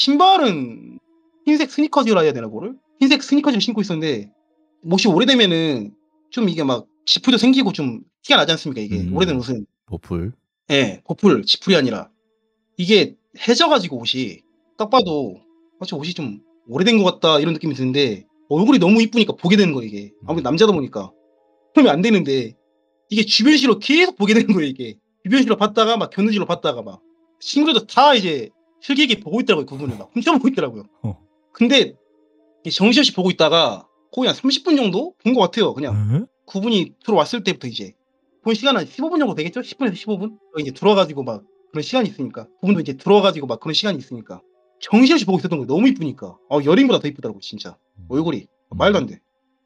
신발은 흰색 스니커즈라 해야 되나 그거를? 흰색 스니커즈를 신고 있었는데 옷이 오래되면은 좀 이게 막 지푸도 생기고 좀 티가 나지 않습니까, 이게 오래된 음. 옷은. 보풀. 예. 보풀, 지풀이 아니라. 이게 해져 가지고 옷이 딱 봐도 '아 저 옷이 좀 오래된 것 같다.' 이런 느낌이 드는데 얼굴이 너무 이쁘니까 보게 되는 거예요, 이게. 아무래도 음. 남자다 보니까. 그러면 안 되는데 이게 주변 시로 계속 보게 되는 거예요, 이게. 주변 시로 봤다가 막 견눈질로 봤다가 막. 친구들도 다 이제 슬기에게 보고 있더라고요, 그분을 막 훔쳐보고 있더라고요. 어. 근데 이 정신없이 보고 있다가 거의 한 삼십 분 정도 본 것 같아요, 그냥. 예? 그분이 들어왔을 때부터 이제. 본 시간은 한 십오 분 정도 되겠죠? 십 분에서 십오 분? 어 이제 들어와 가지고 막 그런 시간이 있으니까. 그분도 이제 들어와 가지고 막 그런 시간이 있으니까. 정신없이 보고 있었던 거예요, 너무 이쁘니까. 아 연예인보다 더 이쁘더라고 진짜. 얼굴이. 말도 안 돼.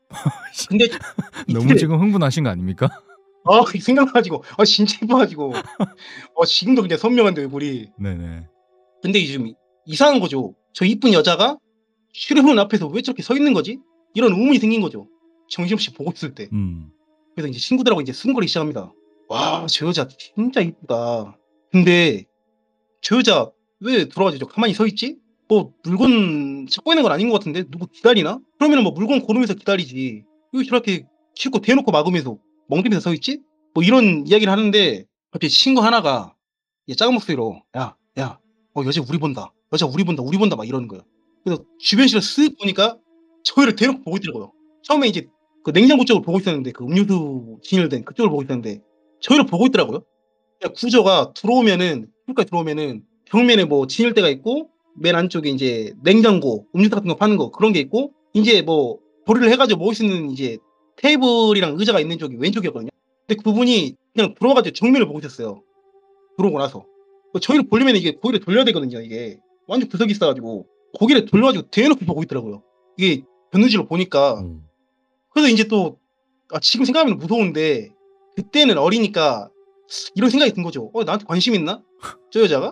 근데 너무 이때 지금 흥분하신 거 아닙니까? 아 이 생각나 가지고 아 진짜 이뻐 가지고 어 지금도 그냥 선명한데 얼굴이. 네네. 근데 이게 좀 이상한 거죠. '저 이쁜 여자가 휴대폰 앞에서 왜 저렇게 서 있는 거지?' 이런 의문이 생긴 거죠, 정신없이 보고 있을 때. 음. 그래서 이제 친구들하고 이제 수근거리기 시작합니다. "와 저 여자 진짜 이쁘다. 근데 저 여자 왜 들어와 가지고 가만히 서 있지? 뭐 물건 찾고 있는 건 아닌 것 같은데 누구 기다리나? 그러면은 뭐 물건 고르면서 기다리지. 왜 저렇게 싫고 대놓고 막으면서 멍때리면서 서 있지?" 뭐 이런 이야기를 하는데 갑자기 친구 하나가 이제 작은 목소리로 "야, 야 어 여자 우리 본다. 여자 우리 본다, 우리 본다." 막 이러는 거예요. 그래서 주변 시로 쓱 보니까 저희를 대놓고 보고 있더라고요. 처음에 이제 그 냉장고 쪽을 보고 있었는데 그 음료수 진열된 그쪽을 보고 있었는데 저희를 보고 있더라고요. 그냥 구조가 들어오면은 창고까지 들어오면은 벽면에 뭐 진열대가 있고 맨 안쪽에 인제 냉장고, 음료수 같은 거 파는 거 그런 게 있고 인제 뭐 조리를 해 가지고 먹을 수 있는 이제 테이블이랑 의자가 있는 쪽이 왼쪽이었거든요. 근데 그분이 그냥 들어와 가지고 정면을 보고 있었어요, 들어오고 나서. 그 저희를 보려면 이게 고개를 돌려야 되거든요, 이게. 완전 구석에 있어 가지고 고개를 돌려 가지고 대놓고 보고 있더라고요, 이게 견눈질로 보니까. 어. 그래서 인제 또 아 지금 생각하면 무서운데 그때는 어리니까 이런 생각이 든 거죠. '어 나한테 관심 있나? 저 여자가?'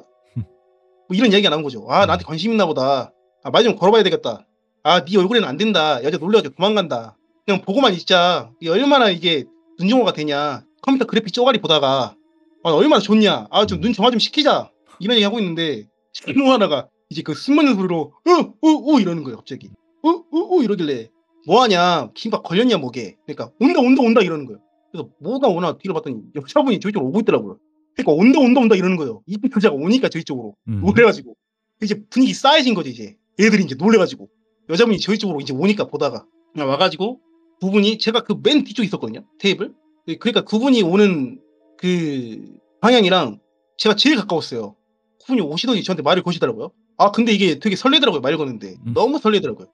뭐 이런 이야기가 나온 거죠. '아 나한테 음. 관심 있나 보다. 아 말 좀 걸어 봐야 되겠다. 아 네 얼굴에는 안 된다. 여자 놀라 가지고 도망간다. 그냥 보고만 있자. 이게 얼마나 이게 눈정화가 되냐. 컴퓨터 그래픽 쪼가리 보다가 아 얼마나 좋냐. 아 좀 음. 눈 정화 좀 시키자.' 이런 얘기하고 있는데 친구 하나가 이제 그 숨모는 소리로 "어 어 어." 이러는 거예요, 갑자기. "어 어 어." 이러길래 "뭐 하냐? 김밥 걸렸냐 목에." 그러니까 "온다, 온다, 온다." 이러는 거예요. 그래서 뭐가 오나 뒤로 봤더니 여자분이 저희 쪽으로 오고 있더라고요. 그러니까 "온다, 온다, 온다." 이러는 거예요. 이쁜 여자가 오니까 저희 쪽으로. 음. 놀래 가지고. 이제 분위기 싸해진 거죠, 이제. 애들이 인제 놀래 가지고. 여자분이 저희 쪽으로 이제 오니까 보다가. 그냥 와 가지고 그분이 제가 그 맨 뒤쪽에 있었거든요, 테이블. 예 그러니까 그분이 오는 그 방향이랑 제가 제일 가까웠어요. 그분이 오시더니 저한테 말을 거시더라고요. 아 근데 이게 되게 설레더라고요, 말 거는데. 음. 너무 설레더라고요.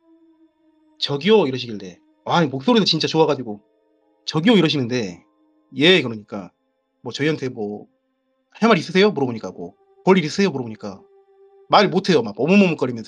"저기요." 이러시길래 아 목소리도 진짜 좋아 가지고 "저기요." 이러시는데 "예." 그러니까 뭐 저희한테 뭐 "할 말 있으세요?" 물어보니까 뭐 "볼 일 있으세요?" 물어보니까 말 못해요. 막 머뭇머뭇거리면서.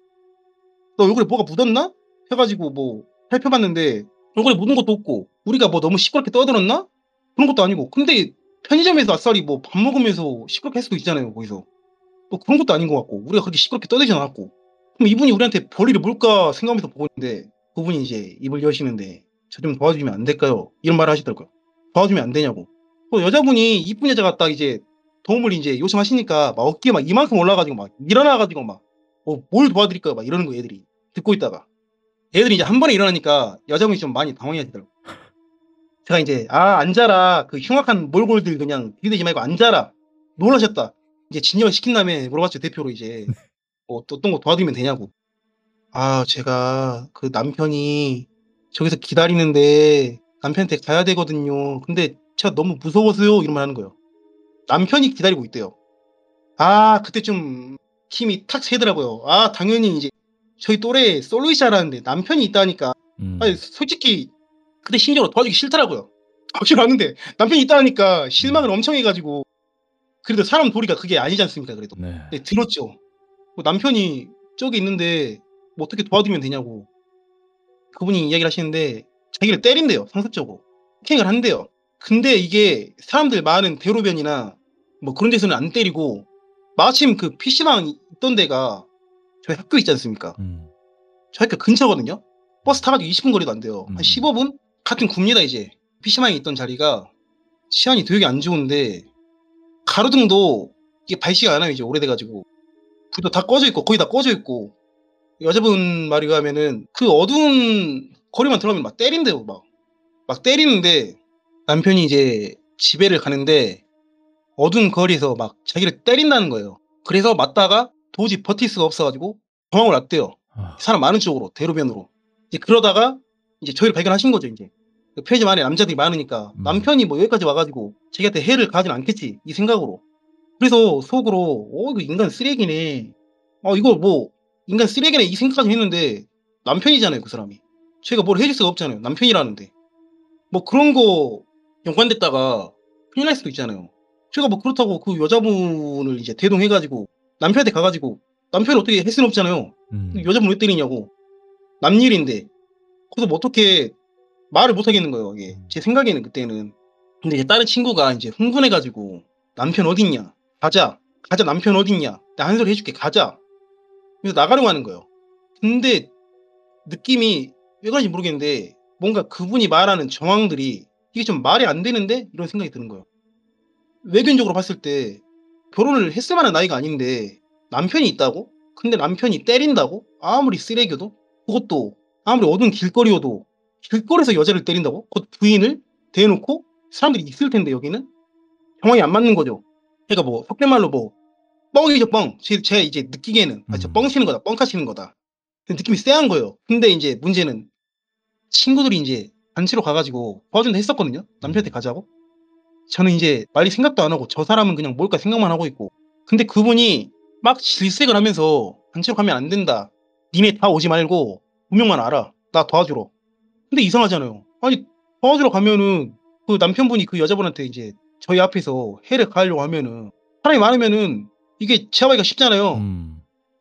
너 얼굴에 뭐가 묻었나? 해가지고 뭐 살펴봤는데 얼굴에 묻은 것도 없고 우리가 뭐 너무 시끄럽게 떠들었나? 그런 것도 아니고. 근데 편의점에서 아싸리 뭐 밥 먹으면서 시끄럽게 할 수도 있잖아요. 거기서. 뭐 그런 것도 아닌 것 같고 우리가 그렇게 시끄럽게 떠들진 않았고. 그럼 이분이 우리한테 벌일이 뭘까 생각하면서 보고 있는데 그분이 이제 입을 여시는데 저 좀 도와주면 안 될까요? 이런 말을 하시더라고요. 도와주면 안 되냐고. 또 여자분이 이쁜 여자가 딱 이제 도움을 이제 요청하시니까 막 어깨에 막 이만큼 올라가지고 막 일어나가지고 막 뭐 뭘 도와드릴까요? 막 이러는 거 애들이 듣고 있다가 애들이 이제 한 번에 일어나니까 여자분이 좀 많이 당황해하시더라고. 제가 이제 아 앉아라 그 흉악한 몰골들 그냥 들이대지 말고 앉아라 놀라셨다. 이제 진정을 시킨 다음에 물어봤죠 대표로 이제 뭐 또 어떤 거 도와드리면 되냐고. 아 제가 그 남편이 저기서 기다리는데 남편한테 가야 되거든요. 근데 제가 너무 무서워서요. 이런 말 하는 거예요. 남편이 기다리고 있대요. 아 그때 좀 힘이 탁 세더라고요. 아 당연히 이제 저희 또래 솔로이시라는데 남편이 있다니까. 음. 아니 솔직히 그때 심지어 도와주기 싫더라고요. 도와주려 하는데 남편이 있다니까 실망을 음. 엄청 해가지고 그래도 사람 도리가 그게 아니지 않습니까 그래도. 네. 네, 들었죠. 뭐 남편이 저기 있는데 뭐 어떻게 도와드리면 되냐고. 그분이 이야기를 하시는데 자기를 때린대요. 상습적으로. 폭행을 한대요. 근데 이게 사람들 많은 대로변이나 뭐 그런 데서는 안 때리고 마침 그 피시방 있던 데가 저희 학교 있지 않습니까? 음. 저희 학교 근처거든요. 버스 타가지고 이십 분 거리도 안 돼요. 음. 한 십오 분? 가끔 굽니다 이제. 피시방에 있던 자리가 치안이 되게 안 좋은데 가로등도 이게 발시가 안 와요. 이제 오래돼가지고 불도 다 꺼져 있고 거의 다 꺼져 있고 여자분 말에 의하면은 그 어두운 거리만 들어가면 막 때린대요. 막, 막 때리는데 남편이 이제 집에를 가는데 어두운 거리에서 막 자기를 때린다는 거예요. 그래서 맞다가 도저히 버틸 수가 없어가지고 도망을 왔대요. 아. 사람 많은 쪽으로 대로변으로. 이제 그러다가 이제 저희를 발견하신 거죠. 이제 그 편의점 안에 남자들이 많으니까 음. 남편이 뭐 여기까지 와가지고 자기한테 해를 가하진 않겠지 이 생각으로. 그래서 속으로 어 이거 인간 쓰레기네. 어 이거 뭐 인간 쓰레기네 이 생각까지 했는데 남편이잖아요 그 사람이. 저희가 뭘 해줄 수가 없잖아요. 남편이라는데. 뭐 그런 거 연관됐다가 큰일 날 수도 있잖아요. 제가 뭐 그렇다고 그 여자분을 이제 대동해가지고 남편한테 가가지고 남편이 어떻게 할 수는 없잖아요. 음. 여자분 왜 때리냐고. 남일인데. 그래서 뭐 어떻게 말을 못 하겠는 거예요. 이게 제 생각에는 그때는. 근데 이제 다른 친구가 이제 흥분해가지고 남편 어딨냐. 가자. 가자 남편 어딨냐. 나 한 소리 해줄게. 가자. 그래서 나가려고 하는 거예요. 근데 느낌이 왜 그런지 모르겠는데 뭔가 그분이 말하는 정황들이 이게 좀 말이 안 되는데 이런 생각이 드는 거예요. 외견적으로 봤을 때 결혼을 했을 만한 나이가 아닌데 남편이 있다고? 근데 남편이 때린다고? 아무리 쓰레기여도? 그것도 아무리 어두운 길거리여도 길거리에서 여자를 때린다고? 곧 부인을 대놓고 사람들이 있을 텐데 여기는? 정황이 안 맞는 거죠. 그러니까 뭐 속된 말로 뭐 뻥이죠 뻥. 제, 제 이제 느끼기에는 아, 저 음. 뻥 치는 거다. 뻥카 치는 거다. 느낌이 쎄한 거예요. 근데 이제 문제는 친구들이 이제 단체로 가가지고 도와준다 했었거든요. 남편한테 가자고. 저는 이제 말이 생각도 안 하고 저 사람은 그냥 뭘까 생각만 하고 있고. 근데 그분이 막 질색을 하면서 단체로 가면 안 된다. 니네 다 오지 말고 두 명만 알아. 나 도와주러. 근데 이상하잖아요. 아니 도와주러 가면은 그 남편분이 그 여자분한테 이제 저희 앞에서 해를 가하려고 하면은 사람이 많으면은 이게 제압하기가 쉽잖아요. 음.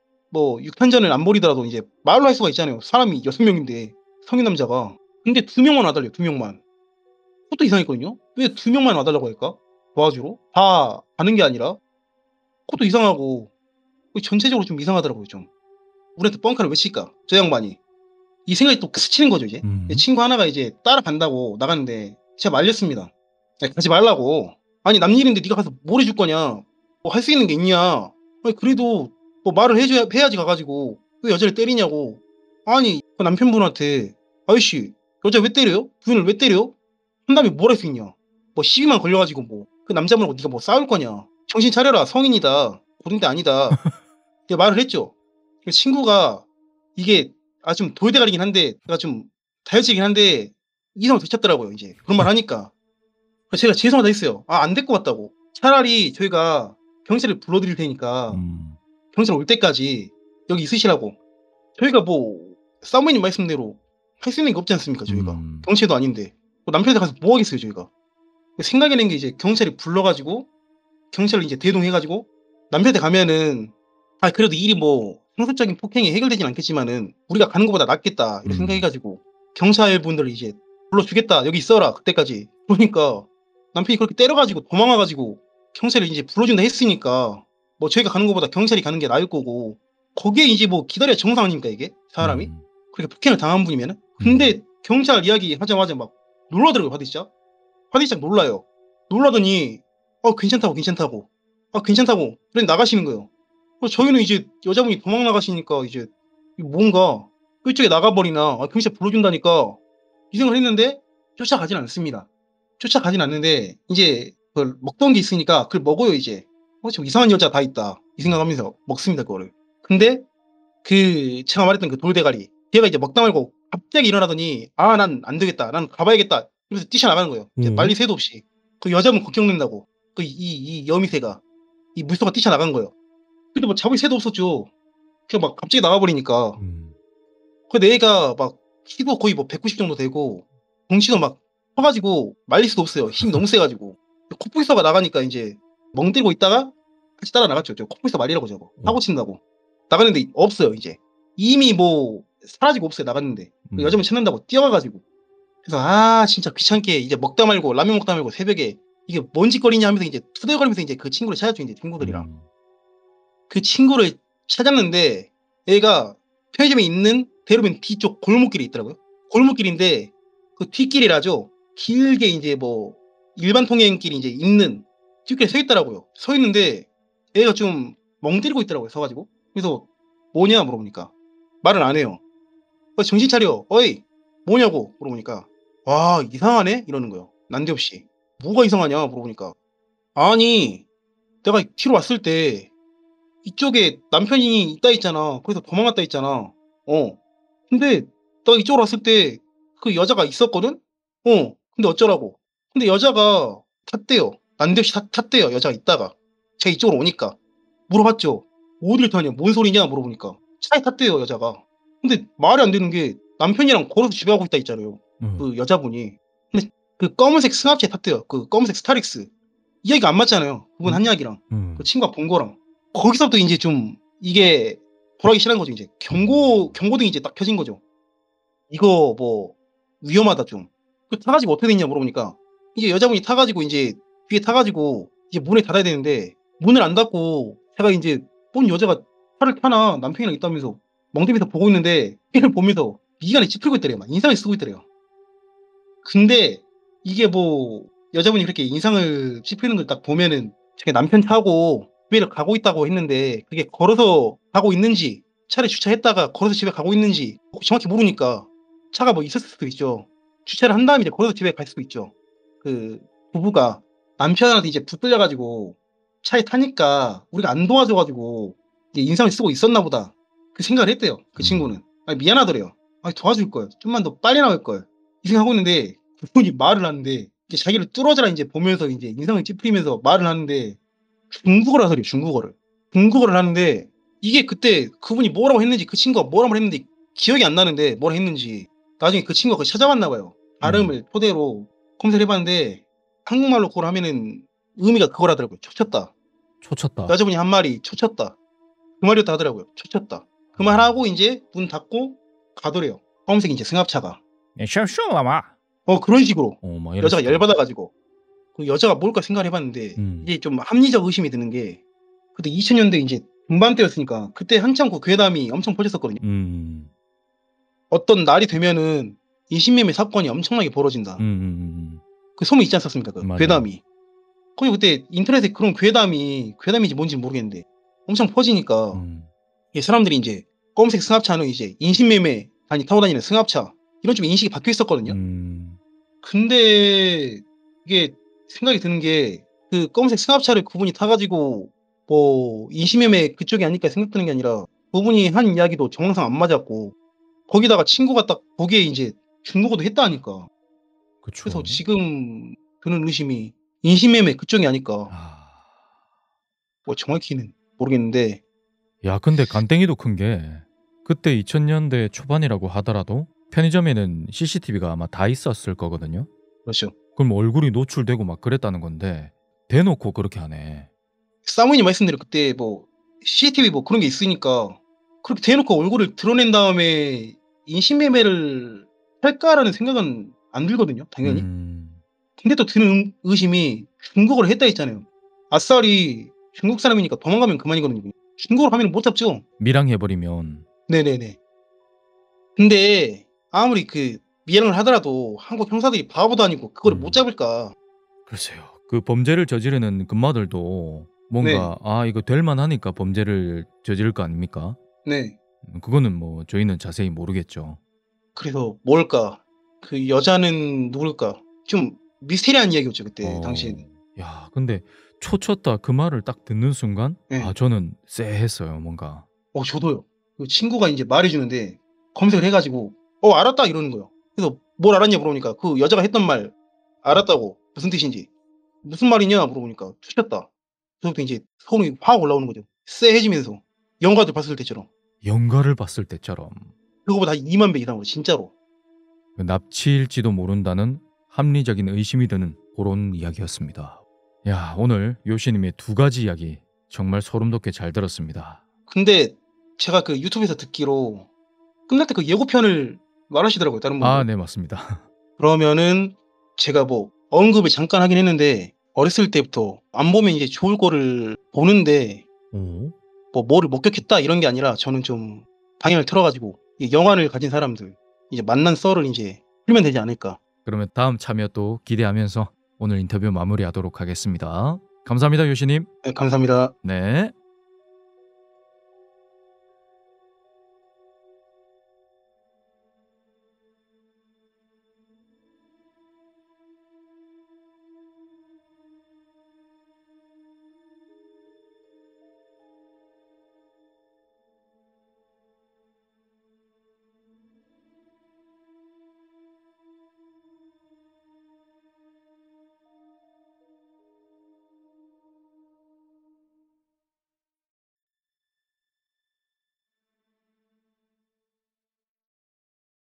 뭐 육탄전을 안 벌이더라도 이제 말로 할 수가 있잖아요. 사람이 여섯 명인데 성인 남자가. 근데 두 명만 와달래요. 두 명만. 그것도 이상했거든요. 왜 두 명만 와달라고 할까? 도와주러? 다 가는 게 아니라. 그것도 이상하고 전체적으로 좀 이상하더라고요. 좀. 우리한테 뻥카를 왜 칠까? 저 양반이. 이 생각이 또 스치는 거죠. 이제. 음. 친구 하나가 이제 따라간다고 나갔는데 제가 말렸습니다. 야, 가지 말라고. 아니 남일인데 네가 가서 뭘 해줄 거냐. 뭐 할 수 있는 게 있냐. 아니 그래도 뭐 말을 해줘야, 해야지 가가지고 왜 여자를 때리냐고. 아니 그 남편분한테 아이씨 여자 왜 때려요? 부인을 왜 때려? 한 다음에 뭘 할 수 있냐. 뭐 시비만 걸려가지고 뭐 그 남자분하고 네가 뭐 싸울 거냐. 정신 차려라. 성인이다. 고등대 아니다. 제가 말을 했죠. 그 친구가 이게 아 좀 돌대가리긴 한데 제가 좀 다혈질이긴 한데 이성을 되찾더라고요. 이제 그런 말 하니까. 그래서 제가 죄송하다 했어요. 아 안 될 것 같다고. 차라리 저희가 경찰을 불러드릴 테니까 음. 경찰 올 때까지 여기 있으시라고. 저희가 뭐 사모님 말씀대로 할 수 있는 게 없지 않습니까 저희가. 음. 경찰도 아닌데 뭐 남편한테 가서 뭐 하겠어요 저희가. 생각해낸 게 이제 경찰이 불러가지고 경찰을 이제 대동해가지고 남편한테 가면은 아 그래도 일이 뭐 형사적인 폭행이 해결되진 않겠지만은 '우리가 가는 것보다 낫겠다.' 이렇게 음. 생각해 가지고 경찰분들을 이제 "불러주겠다. 여기 있어라." 그때까지. 그러니까 남편이 그렇게 때려 가지고 도망와 가지고 경찰을 이제 불러준다 했으니까 뭐 저희가 가는 것보다 경찰이 가는 게 나을 거고 거기에 이제 뭐 기다려야 정상 아닙니까 이게 사람이? 음. 그렇게 폭행을 당한 분이면은? 음. 근데 경찰 이야기하자마자 막 놀라더라고요 화들짝. 화들짝 놀라요. 놀라더니 "어 괜찮다."고, 괜찮다고. "아 괜찮다."고 그냥 나가시는 거예요. 어 저희는 이제 여자분이 도망 나가시니까 이제 이 뭔가 이쪽에 나가버리나 '아 경찰 불러준다니까.' 이 생각을 했는데 쫓아가진 않습니다. 쫓아가진 않는데 인제 그걸 먹던 게 있으니까 그걸 먹어요 이제. '어 저 이상한 여자 다 있다.' 이 생각하면서 먹습니다 그거를. 근데 그 제가 말했던 그 돌대가리 걔가 이제 먹다 말고 갑자기 일어나더니 '아 난 안 되겠다. 난 가 봐야겠다.' 이러면서 뛰쳐나가는 거예요. 이제 어? 말리 새도 없이. 그 여자분 걱정된다고. 그 이 이 여미새가. 이 물소가 뛰쳐나간 거예요. 근데 뭐 잡을 새도 없었죠. 그냥 막 갑자기 나와 버리니까. 음. 근데 애가 막 키도 거의 뭐 백구십 정도 되고 덩치도 막 커 가지고 말릴 수도 없어요. 힘이 너무 세 가지고. 코뿔소가 나가니까 인제 멍 때리고 있다가 같이 따라 나갔죠. 저 코뿔소 말리라고 저거. 사고 어. 친다고. 나갔는데 없어요 이제. 이미 뭐 사라지고 없어요 나갔는데. 그 음. 여자분 찾는다고 뛰어가 가지고. 그래서 '아 진짜 귀찮게 이제 먹다 말고 라면 먹다 말고 새벽에 이게 뭔 짓거리냐.' 하면서 이제 투덜거리면서 이제 그 친구를 찾았죠 인제 친구들이랑. 음. 그 친구를 찾았는데 애가 편의점에 있는 대로변 뒤쪽 골목길에 있더라고요. 골목길인데 그 뒷길이라죠. 길게 인제 뭐 일반 통행길이 인제 있는 뒷길에 서 있더라고요. 서 있는데 애가 좀 멍 때리고 있더라고요 서 가지고. 그래서 "뭐냐?" 물어보니까 말을 안 해요. "어 정신 차려. 어이." "뭐냐."고 물어보니까 "와 이상하네." 이러는 거예요 난데없이. "뭐가 이상하냐?" 물어보니까 "아니 내가 뒤로 왔을 때 이쪽에 남편이 있다 했잖아. 거기서 도망갔다 했잖아. 어. 근데 내가 이쪽으로 왔을 때 그 여자가 있었거든? 어. 근데 어쩌라고." 근데 여자가 탔대요. 난데없이 탔 탔대요 여자가 있다가. 제가 이쪽으로 오니까. 물어봤죠. "어딜 타냐? 뭔 소리냐?" 물어보니까 차에 탔대요 여자가. 근데 말이 안 되는 게 남편이랑 걸어서 집에 가고 있다 했잖아요 어. 그 여자분이. 근데 그 검은색 승합차에 탔대요. 그 검은색 스타렉스. 이야기가 안 맞잖아요 그분 음. 한 이야기랑. 음. 그 친구가 본 거랑. 거기서부터 인제 좀 이게 돌아가기 시작한 거죠 이제. 경고 경고등이 이제 딱 켜진 거죠. "이거 뭐 위험하다 좀." 그 타 가지고 어떻게 됐냐 물어보니까 이제 여자분이 타 가지고 인제 뒤에 타 가지고 이제 문을 닫아야 되는데 문을 안 닫고 제가 인제 본 여자가 차를 타나 남편이랑 있다면서 멍때리면서 보고 있는데 걔를 보면서 미간을 찌푸리고 있더래요. 막 인상을 쓰고 있더래요. 근데 이게 뭐 여자분이 그렇게 인상을 찌푸리는 걸 딱 보면은 자기 남편 타고 집에를 가고 있다고 했는데 그게 걸어서 가고 있는지 차를 주차했다가 걸어서 집에 가고 있는지 정확히 모르니까 차가 뭐 있었을 수도 있죠. 주차를 한 다음에 이제 걸어서 집에 갈 수도 있죠. 그 부부가 남편한테 이제 붙들려 가지고 차에 타니까 우리가 안 도와줘 가지고 이제 인상을 쓰고 있었나 보다. 그 생각을 했대요 그 음. 친구는. 아니 미안하더래요. "아이 도와줄 걸. 좀만 더 빨리 나올 걸." 이 생각하고 있는데 그분이 말을 하는데 이제 자기를 뚫어져라 인제 보면서 인제 인상을 찌푸리면서 말을 하는데 중국어를 하더래요 중국어를. 중국어를 하는데 이게 그때 그분이 뭐라고 했는지 그 친구가 뭐라고 했는지 기억이 안 나는데 뭐라 했는지 나중에 그 친구가 그걸 찾아봤나 봐요. 음. 발음을 토대로 검색을 해 봤는데 한국말로 그걸 하면은 의미가 그거라더라고요. "초쳤다." 초쳤다. 여자분이 한 말이 "초쳤다." 그 말이었다 하더라고요. "초쳤다." 그 말하고 인제 문 닫고 가더래요 검은색 인제 승합차가. 예 샤쇼라마. 어 그런 식으로. 어 막 이런 여자가 식으로. 열받아 가지고. 그 여자가 뭘까 생각을 해 봤는데 음. 이게 좀 합리적 의심이 드는 게 그때 이천 년대 인제 중반대였으니까 그때 한참 그 괴담이 엄청 퍼졌었거든요. 음. "어떤 날이 되면은 인신매매 사건이 엄청나게 벌어진다." 음음음음. 그 소문이 있지 않았습니까 그 맞아요. 괴담이. 거기 그때 인터넷에 그런 괴담이 괴담인지 뭔지 모르겠는데 엄청 퍼지니까 음. 이게 사람들이 인제 검은색 승합차는 이제 인신매매단이 타고 다니는 승합차 이런 좀 인식이 박혀 있었거든요. 음. 근데 이게 생각이 드는 게 그 검은색 승합차를 그분이 타 가지고 뭐 인신매매 그쪽이 아닐까 생각되는 게 아니라 그분이 한 이야기도 정황상 안 맞았고 거기다가 친구가 딱 보기에 인제 중국어도 했다 하니까 그래서 그쵸. 지금 드는 의심이 인신매매 그쪽이 아닐까. 아. 뭐 정확히는 모르겠는데 야 근데 간땡이도 큰 게 그때 이천 년대 초반이라고 하더라도 편의점에는 씨씨티비가 아마 다 있었을 거거든요. 그렇죠. 그럼 얼굴이 노출되고 막 그랬다는 건데 대놓고 그렇게 하네. 사모님 말씀대로 그때 뭐 씨씨티비 뭐 그런 게 있으니까 그렇게 대놓고 얼굴을 드러낸 다음에 인신매매를 할까라는 생각은 안 들거든요, 당연히. 음. 근데 또 드는 의심이 중국어를 했다 했잖아요. 아싸리 중국 사람이니까 도망가면 그만이거든요. 중국어로 하면 못 잡죠. 밀항해버리면. 네네네. 근데 아무리 그 밀항을 하더라도 한국 형사들이 바보도 아니고 그거를 못 음. 잡을까. 글쎄요. 그 범죄를 저지르는 금마들도 네. 뭔가 아 이거 될 만하니까 범죄를 저지를 거 아닙니까? 네. 음 그거는 뭐 저희는 자세히 모르겠죠. 그래서 뭘까? 그 여자는 누굴까? 좀 미스테리한 이야기였죠 그때 어. 당시에는. 야 근데 "초쳤다." 그 말을 딱 듣는 순간 아 예. 저는 쎄했어요 뭔가. 어 저도요. 그 친구가 인제 말해 주는데 검색을 해 가지고 "어 알았다." 이러는 거예요. 그래서 "뭘 알았냐?" 물어보니까 그 여자가 했던 말 알았다고. 무슨 뜻인지. "무슨 말이냐?" 물어보니까 "투셨다." 그때부터 인제 소름이 확 올라오는 거죠. 쎄해지면서 영화들 봤을 때처럼. 영화를 봤을 때처럼. 그거보다 이만 배 이상으로 진짜로. 그 납치일지도 모른다는 합리적인 의심이 드는 고런 이야기였습니다. 야 오늘 요시님의 두 가지 이야기 정말 소름 돋게 잘 들었습니다. 근데 제가 그 유튜브에서 듣기로 끝날 때 그 예고편을 말하시더라고요 다른 분들은. 아 네 맞습니다. 그러면은 제가 뭐 언급을 잠깐 하긴 했는데 어렸을 때부터 안 보면 이제 좋을 거를 보는데 오. 뭐 뭐를 목격했다 이런 게 아니라 저는 좀 방향을 틀어 가지고 이 영화를 가진 사람들 이제 만난 썰을 인제 풀면 되지 않을까. 그러면 다음 참여 또 기대하면서 오늘 인터뷰 마무리하도록 하겠습니다. 감사합니다 요시님. 예 감사합니다. 네.